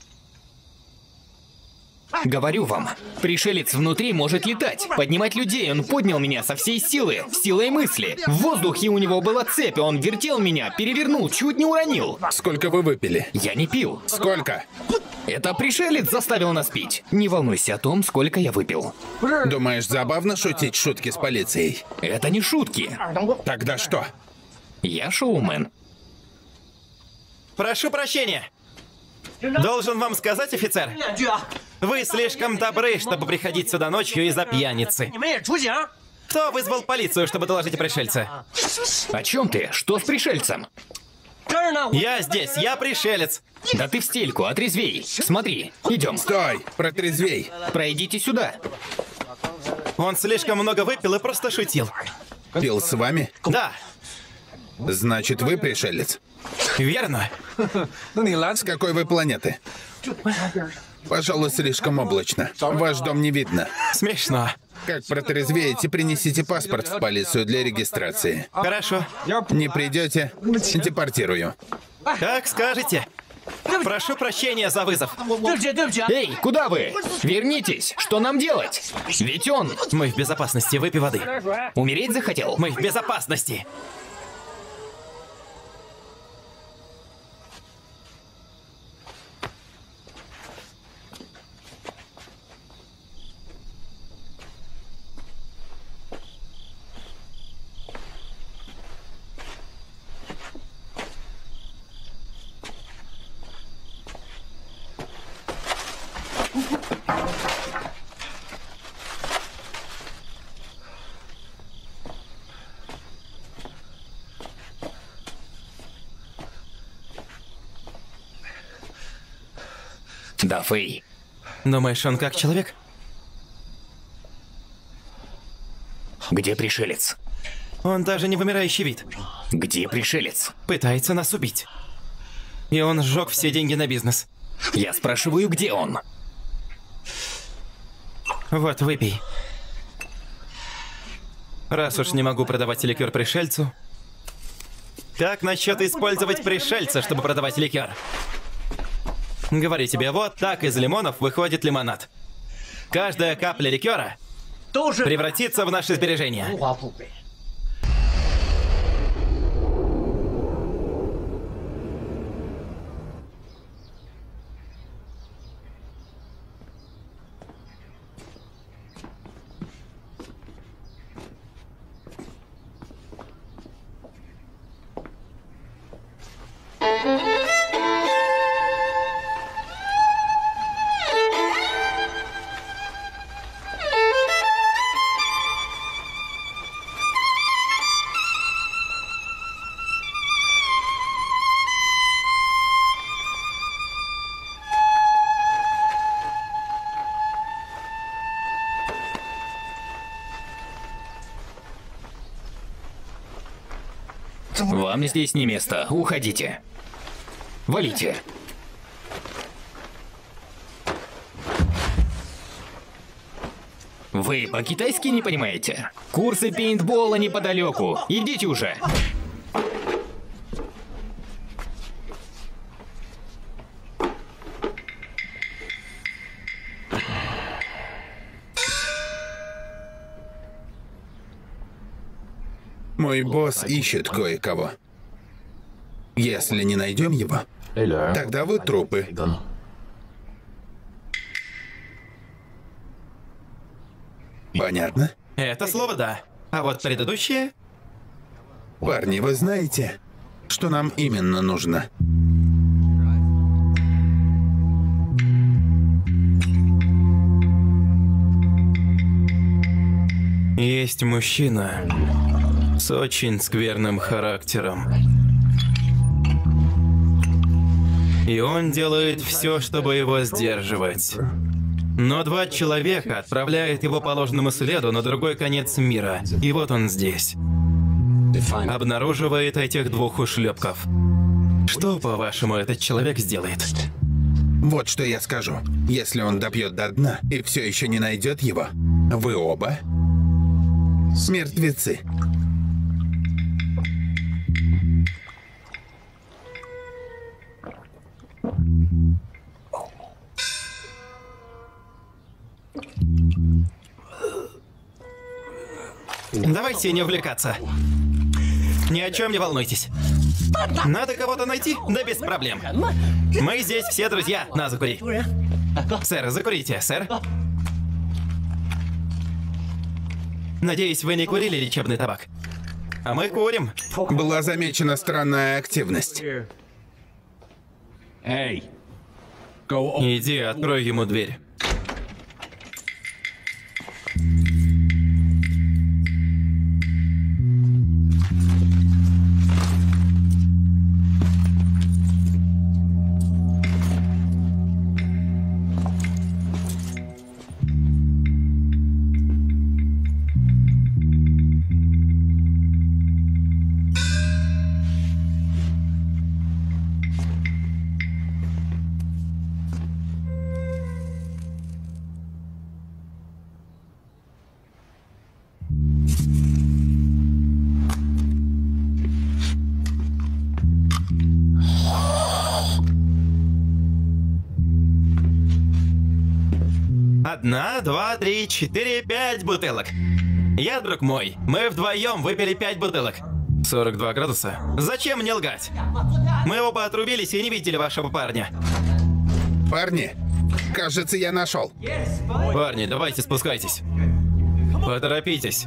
Говорю вам, пришелец внутри может летать, поднимать людей. Он поднял меня со всей силы, силой мысли. В воздухе у него была цепь, он вертел меня, перевернул, чуть не уронил. Сколько вы выпили? Я не пил. Сколько? Это пришелец заставил нас пить. Не волнуйся о том, сколько я выпил. Думаешь, забавно шутить шутки с полицией? Это не шутки. Тогда что? Я шоумен. Прошу прощения. Должен вам сказать, офицер, вы слишком добры, чтобы приходить сюда ночью из-за пьяницы. Кто вызвал полицию, чтобы доложить о пришельце? О чем ты? Что с пришельцем? Я здесь, я пришелец. Да ты в стельку, отрезвей. Смотри, идем. Стой! Протрезвей! Пройдите сюда. Он слишком много выпил и просто шутил. Пил с вами? Да, Значит, вы пришелец? верно. С какой вы планеты? Пожалуй, слишком облачно. Ваш дом не видно. Смешно. Как протрезвеете, принесите паспорт в полицию для регистрации. Хорошо. Не придете, депортирую. Как скажете. Прошу прощения за вызов. Эй, куда вы? Вернитесь. Что нам делать? Ведь он... Мы в безопасности, выпей воды. Умереть захотел? Мы в безопасности. Да, Фэй. Думаешь, он как человек? Где пришелец? Он даже не вымирающий вид. Где пришелец? Пытается нас убить. И он сжег все деньги на бизнес. Я спрашиваю, где он? Вот, выпей. Раз уж не могу продавать ликер пришельцу, как насчет использовать пришельца, чтобы продавать ликер? Говорю тебе, вот так из лимонов выходит лимонад. Каждая капля ликера превратится в наши сбережения. Вам здесь не место. Уходите. Валите. Вы по-китайски не понимаете? Курсы пейнтбола неподалеку. Идите уже. Мой босс ищет кое-кого. Если не найдем его, тогда вы трупы. Понятно? Это слово да. А вот предыдущее... Парни, вы знаете, что нам именно нужно? Есть мужчина с очень скверным характером. И он делает все, чтобы его сдерживать. Но два человека отправляют его по ложному следу на другой конец мира. И вот он здесь. Обнаруживает этих двух ушлепков. Что, по-вашему, этот человек сделает? Вот что я скажу. Если он допьет до дна и все еще не найдет его, вы оба мертвецы. Давайте не увлекаться. Ни о чем не волнуйтесь. Надо кого-то найти? Да без проблем. Мы здесь все друзья. На, закури. Сэр, закурите, сэр. Надеюсь, вы не курили лечебный табак. А мы курим. Была замечена странная активность. Иди, открой ему дверь. Одна, два, три, четыре, пять бутылок. Я, друг мой, мы вдвоем выпили пять бутылок. сорок два градуса. Зачем мне лгать? Мы оба отрубились и не видели вашего парня. Парни, кажется, я нашел. Парни, давайте спускайтесь. Поторопитесь.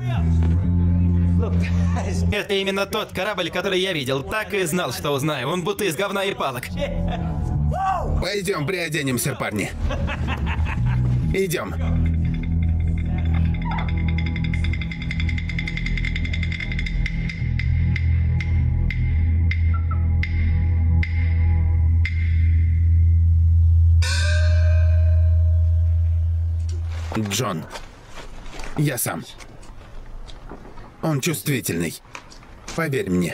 Это именно тот корабль, который я видел. Так и знал, что узнаю. Он будто из говна и палок. Пойдем приоденемся, парни. Идем. Джон, я сам. Он чувствительный. Поверь мне.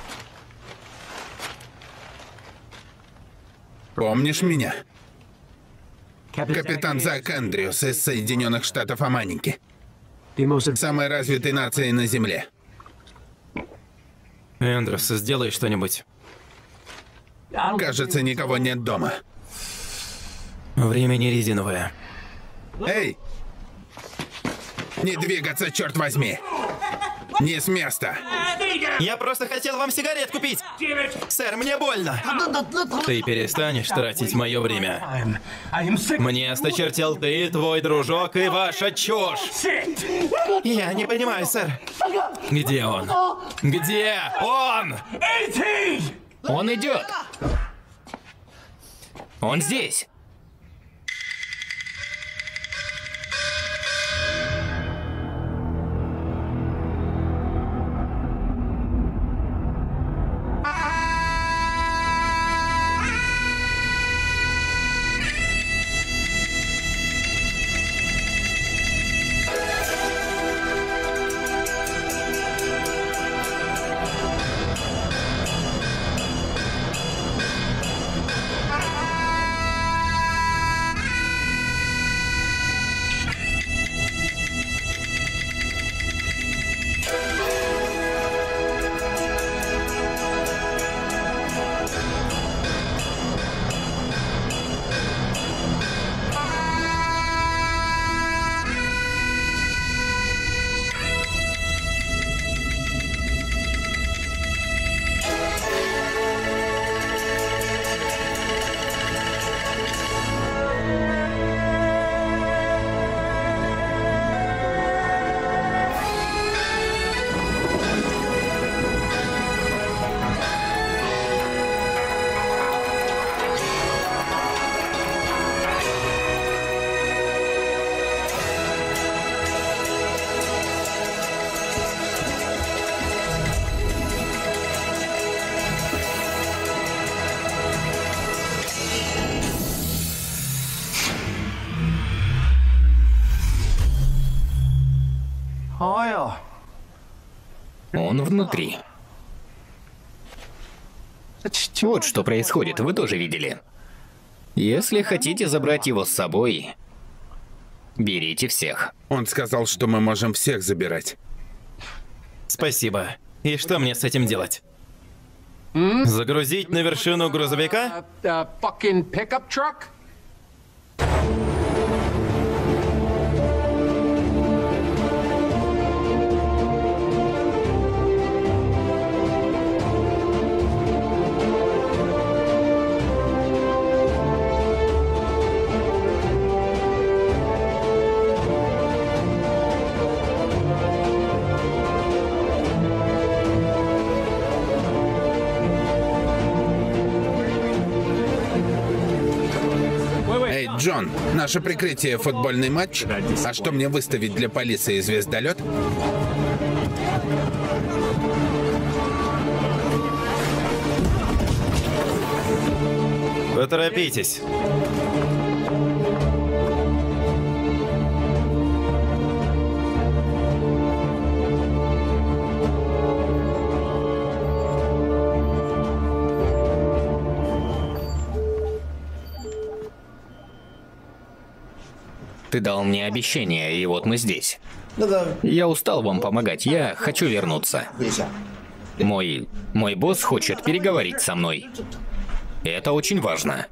Помнишь меня? Капитан Зак Эндрюс из Соединенных Штатов Америки. Самой развитой нации на Земле. Эндрюс, сделай что-нибудь. Кажется, никого нет дома. Время не резиновое. Эй! Не двигаться, черт возьми! Не с места! Я просто хотел вам сигарет купить! Сэр, мне больно! Ты перестанешь тратить мое время. Мне осточертел ты, твой дружок и ваша чушь! Я не понимаю, сэр. Где он? Где он? Он идет. Он здесь. Он внутри. Вот что происходит, вы тоже видели. Если хотите забрать его с собой, берите всех. Он сказал, что мы можем всех забирать. Спасибо. И что мне с этим делать? Загрузить на вершину грузовика? Uh, fucking pickup truck? Эй, Джон, наше прикрытие — футбольный матч? А что мне выставить для полиции, звездолет? Поторопитесь. Ты дал мне обещание, и вот мы здесь. Я устал вам помогать, я хочу вернуться. Мой... мой босс хочет переговорить со мной. Это очень важно.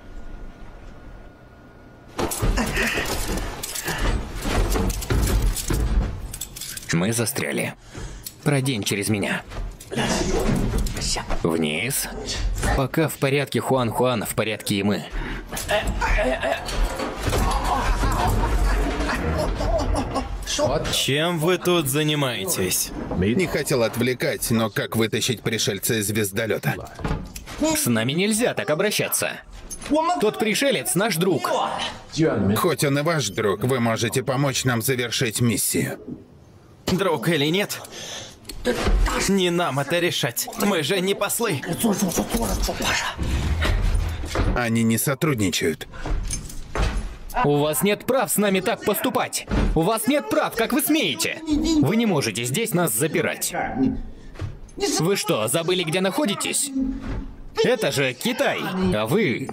Мы застряли. Продень через меня. Вниз. Пока в порядке Хуан-Хуан, в порядке и мы. Чем вы тут занимаетесь? Не хотел отвлекать, но как вытащить пришельца из звездолета? С нами нельзя так обращаться. Тот пришелец наш друг. Хоть он и ваш друг, вы можете помочь нам завершить миссию. Друг или нет? Не нам это решать. Мы же не послы. Они не сотрудничают. У вас нет прав с нами так поступать. У вас нет прав, как вы смеете. Вы не можете здесь нас запирать. Вы что, забыли, где находитесь? Это же Китай, а вы...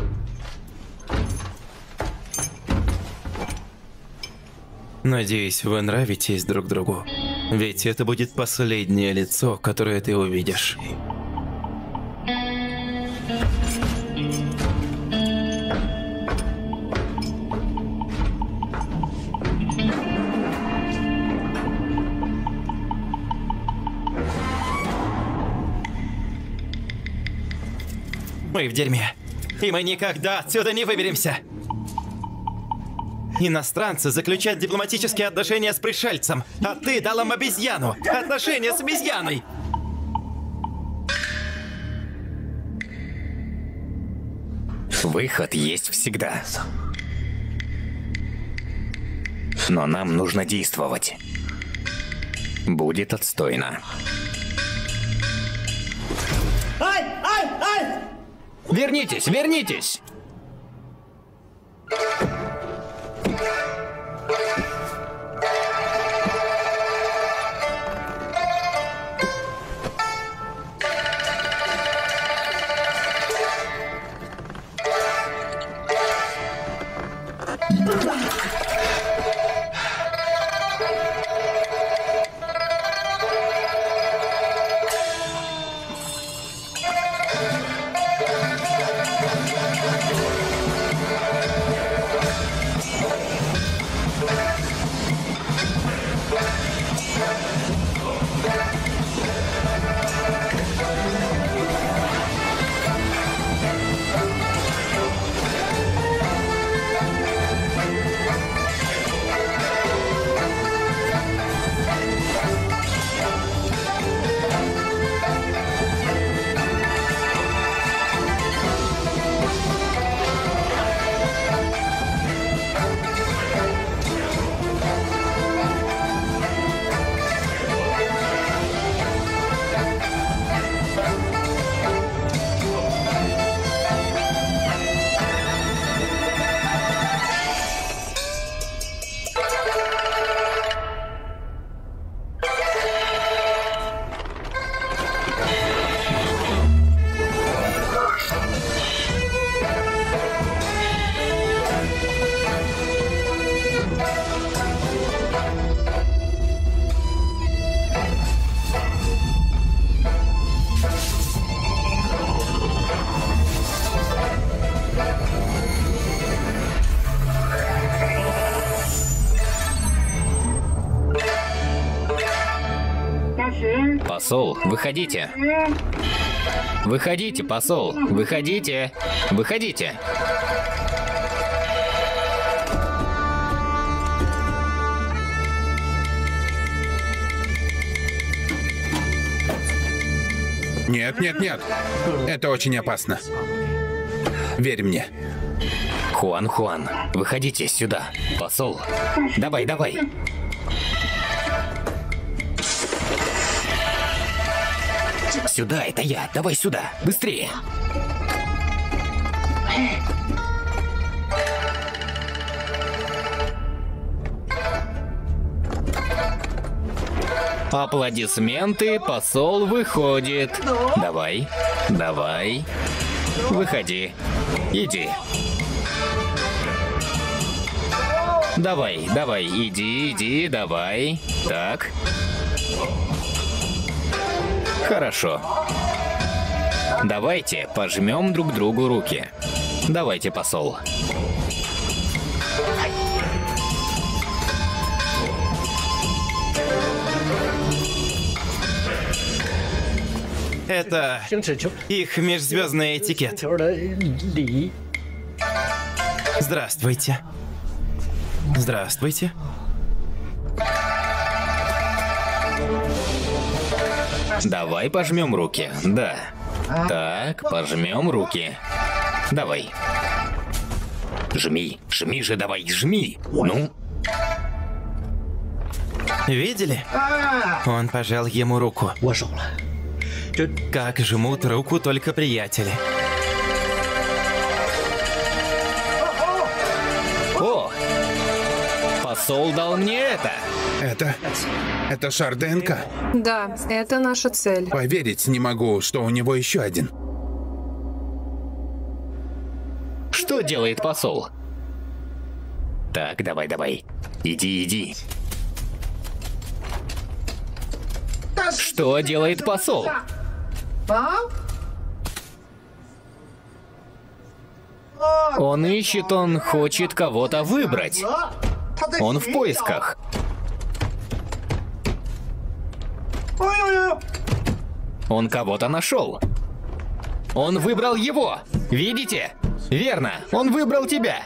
Надеюсь, вы нравитесь друг другу. Ведь это будет последнее лицо, которое ты увидишь. Мы в дерьме. И мы никогда отсюда не выберемся. Иностранцы заключают дипломатические отношения с пришельцем, а ты дал им обезьяну. Отношения с обезьяной. Выход есть всегда. Но нам нужно действовать. Будет отстойно. Вернитесь, вернитесь! Посол, выходите. Выходите, посол, выходите. Выходите. Нет, нет, нет. Это очень опасно. Верь мне. Хуан, Хуан, выходите сюда. Посол, давай, давай. Сюда, это я. Давай сюда. Быстрее. Аплодисменты, посол выходит. Давай, давай. Выходи. Иди. Давай, давай, иди, иди, давай. Так. Хорошо. Давайте пожмем друг другу руки. Давайте, посол. Это их межзвездный этикет. Здравствуйте. Здравствуйте. Давай пожмем руки. Да. Так, пожмем руки. Давай. Жми, жми же, давай, жми. Ну. Видели? Он пожал ему руку. Как жмут руку только приятели. О! Посол дал мне это. Это... Это шар ДНК. Да, это наша цель. Поверить не могу, что у него еще один. Что делает посол? Так, давай, давай. Иди, иди. Что делает посол? Он ищет, он хочет кого-то выбрать. Он в поисках. Он кого-то нашел. Он выбрал его. Видите? Верно, он выбрал тебя.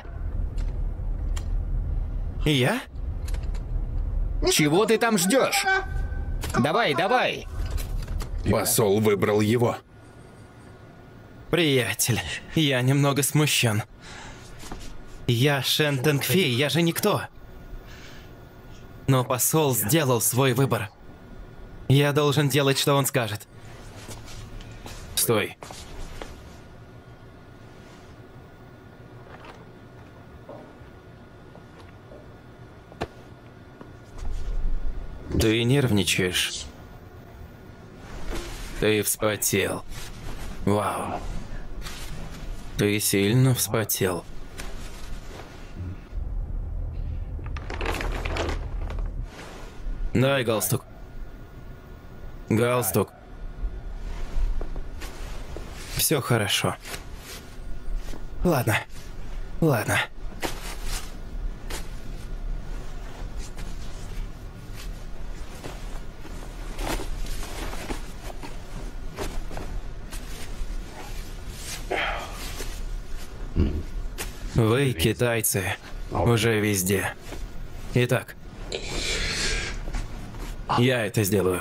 И я? Чего ты там ждешь? Давай, давай. Посол выбрал его. Приятель, я немного смущен. Я Шен Тэнгфей, я же никто. Но посол сделал свой выбор. Я должен делать, что он скажет. Стой. Ты нервничаешь. Ты вспотел. Вау. Ты сильно вспотел. Дай галстук. Галстук. Все хорошо. Ладно. Ладно. Вы, китайцы, уже везде. Итак, я это сделаю.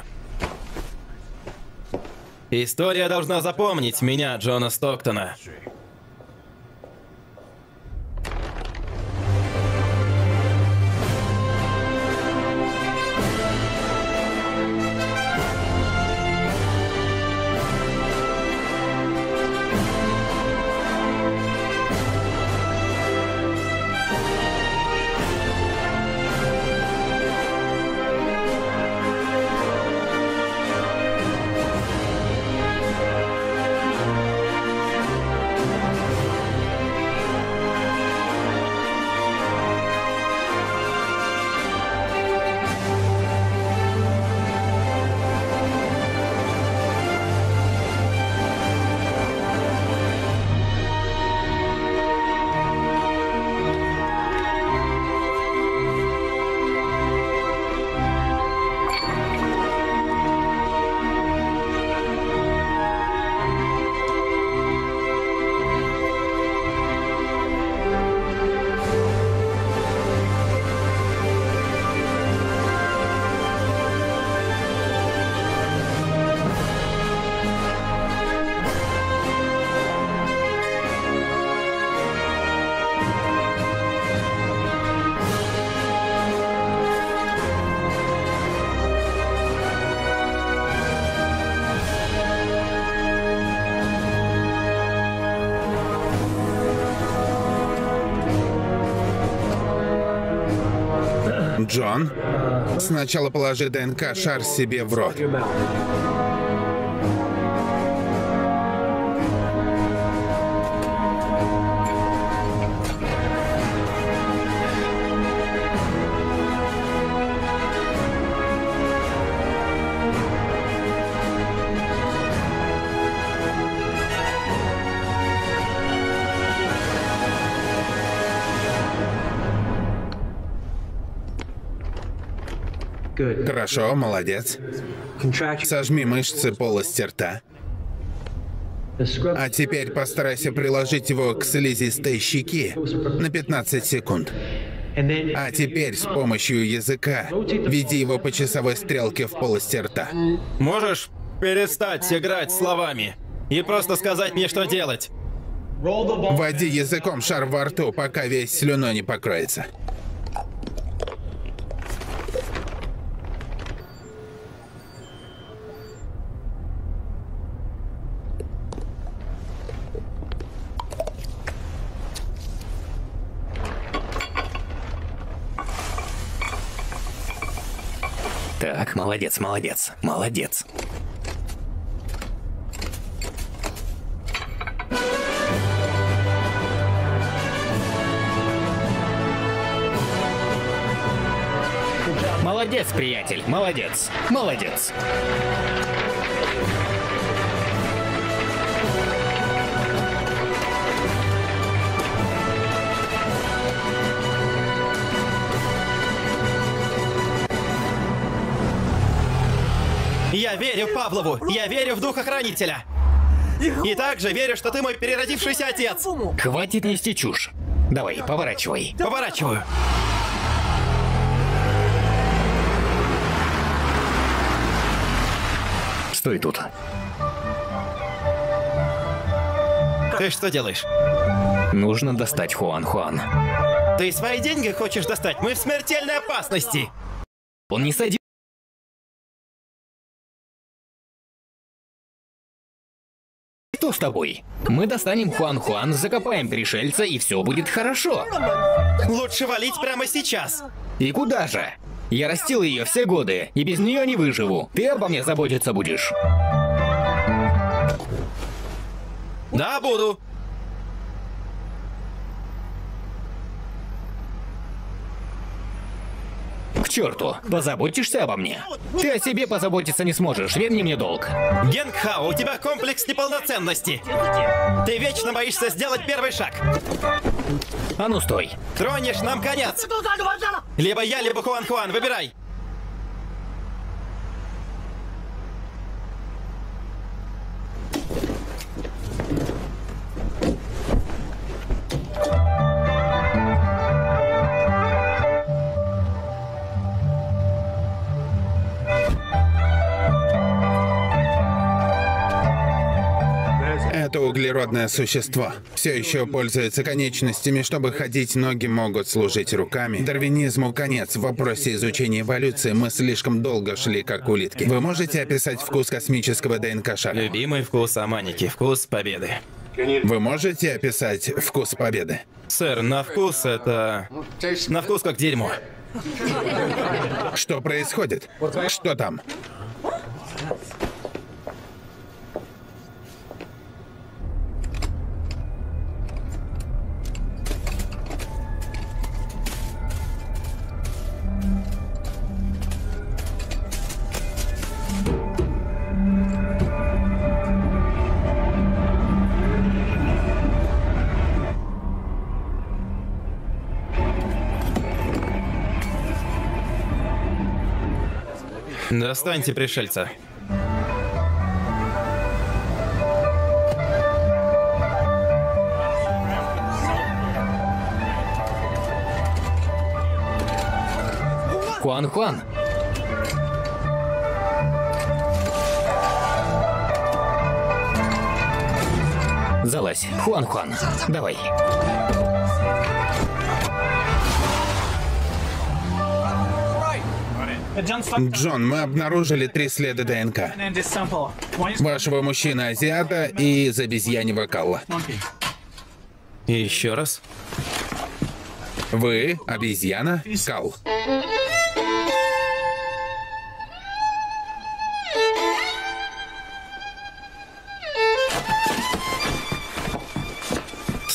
История должна запомнить меня, Джона Стоктона. Джон, сначала положи ДНК-шар себе в рот. Хорошо, молодец. Сожми мышцы полости рта. А теперь постарайся приложить его к слизистой щеки на пятнадцать секунд. А теперь с помощью языка веди его по часовой стрелке в полости рта. Можешь перестать играть словами и просто сказать мне, что делать? Води языком шар во рту, пока весь слюной не покроется. Так, молодец, молодец, молодец. Молодец, приятель, молодец, молодец. Я верю Павлову! Я верю в Духохранителя! И также верю, что ты мой переродившийся отец! Хватит нести чушь. Давай, поворачивай. Поворачиваю. Стой тут. Ты что делаешь? Нужно достать Хуан-Хуан. Ты свои деньги хочешь достать? Мы в смертельной опасности! Он не садится. Что с тобой? Мы достанем Хуан-Хуан, закопаем пришельца, и все будет хорошо. Лучше валить прямо сейчас. И куда же? Я растил ее все годы, и без нее не выживу. Ты обо мне заботиться будешь? Да, буду. К черту, позаботишься обо мне? Ты о себе позаботиться не сможешь, верни мне долг. Генгхау, у тебя комплекс неполноценности. Ты вечно боишься сделать первый шаг. А ну стой. Тронешь, нам конец. Либо я, либо Хуан-Хуан, выбирай. Это углеродное существо. Все еще пользуется конечностями, чтобы ходить, ноги могут служить руками. Дарвинизму конец. В вопросе изучения эволюции мы слишком долго шли, как улитки. Вы можете описать вкус космического ДНК-шара? Любимый вкус Аманики, вкус победы. Вы можете описать вкус победы? Сэр, на вкус это... На вкус как дерьмо. Что происходит? Что там? Достаньте пришельца. Хуан-Хуан. Залазь, Хуан-Хуан. Давай. Джон, мы обнаружили три следа ДНК. Вашего мужчины-азиата и из обезьяньего калла. И еще раз. Вы, обезьяна, кал.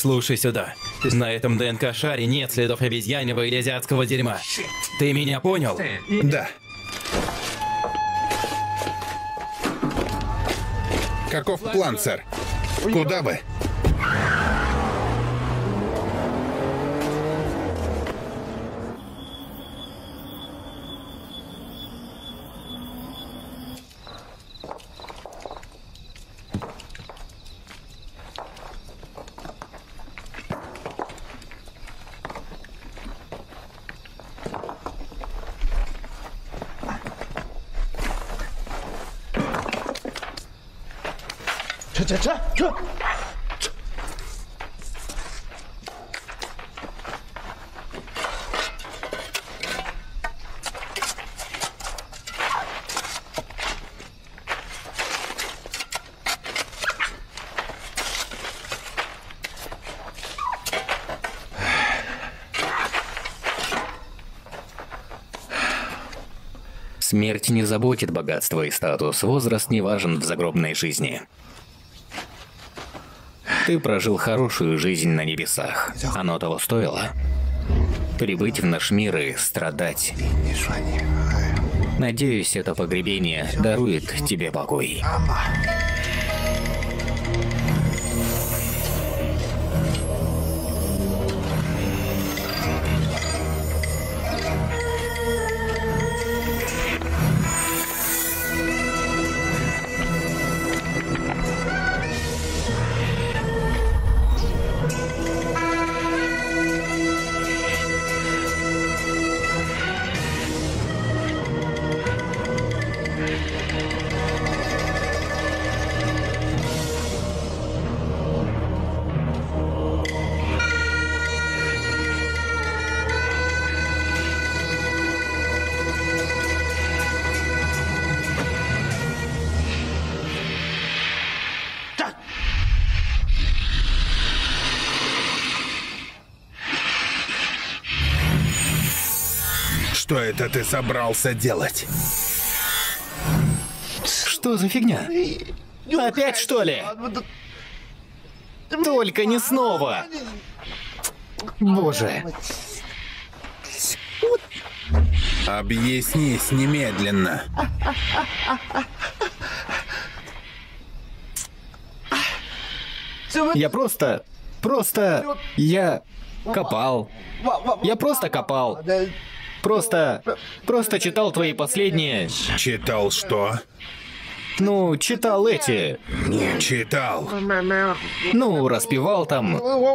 Слушай сюда. На этом ДНК-шаре нет следов обезьяньего или азиатского дерьма. Ты меня понял? Да. Каков план, сэр? Куда вы? Смерть не заботит богатство и статус, возраст не важен в загробной жизни. Ты прожил хорошую жизнь на небесах. Оно того стоило. Прибыть в наш мир и страдать. Надеюсь, это погребение дарует тебе покой. Что это ты собрался делать? Что за фигня? Опять, что ли? Только не снова! Боже. Объяснись немедленно. Я просто... Просто... Я... Копал. Я просто копал. Просто... Просто читал твои последние... Читал что? Ну, читал эти... Читал. Ну, распевал там...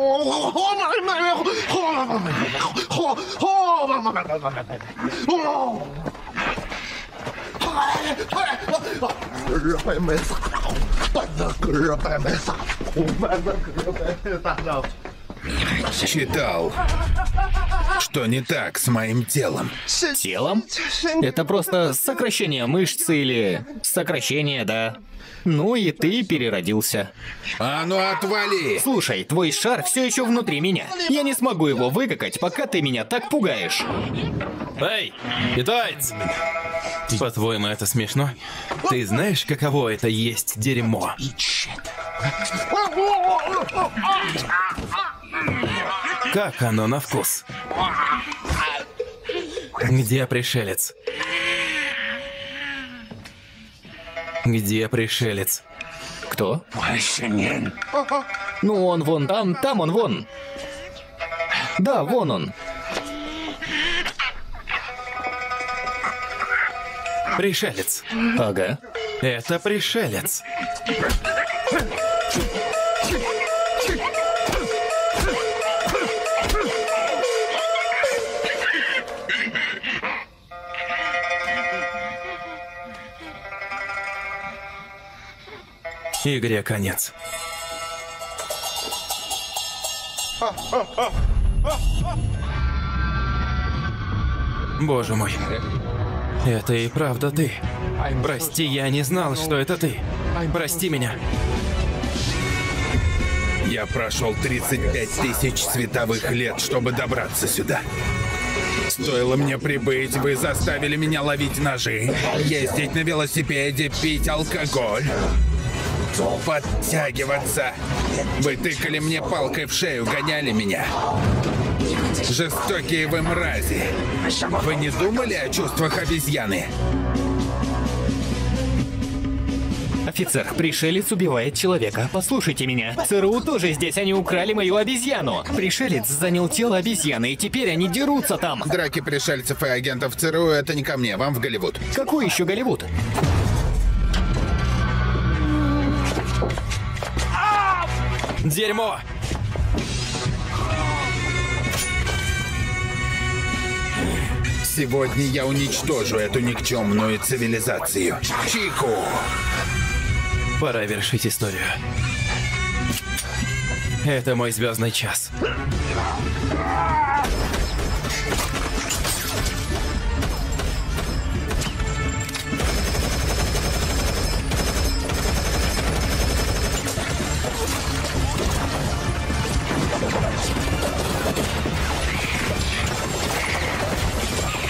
Читал. Что не так с моим телом? Телом? Это просто сокращение мышц или... Сокращение, да. Ну и ты переродился. А ну отвали! Слушай, твой шар все еще внутри меня. Я не смогу его выкакать, пока ты меня так пугаешь. Эй, китаец! По-твоему, это смешно? Ты знаешь, каково это есть дерьмо? Как оно на вкус? Где пришелец? Где пришелец? Кто? Ну, он вон там, там он вон. Да, вон он. Пришелец. Ага. Это пришелец. Игре конец. Боже мой. Это и правда ты. Прости, я не знал, что это ты. Прости меня. Я прошел тридцать пять тысяч световых лет, чтобы добраться сюда. Стоило мне прибыть, вы заставили меня ловить ножи, ездить на велосипеде, пить алкоголь, подтягиваться Вы тыкали мне палкой в шею, гоняли меня. Жестокие вы мрази. Вы не думали о чувствах обезьяны? Офицер, пришелец убивает человека. Послушайте меня. ЦРУ тоже здесь, они украли мою обезьяну. Пришелец занял тело обезьяны, и теперь они дерутся там. Драки пришельцев и агентов ЦРУ — это не ко мне, вам в Голливуд. Какой еще Голливуд? Дерьмо! Сегодня я уничтожу эту никчемную цивилизацию. Чику! Пора вершить историю. Это мой звездный час.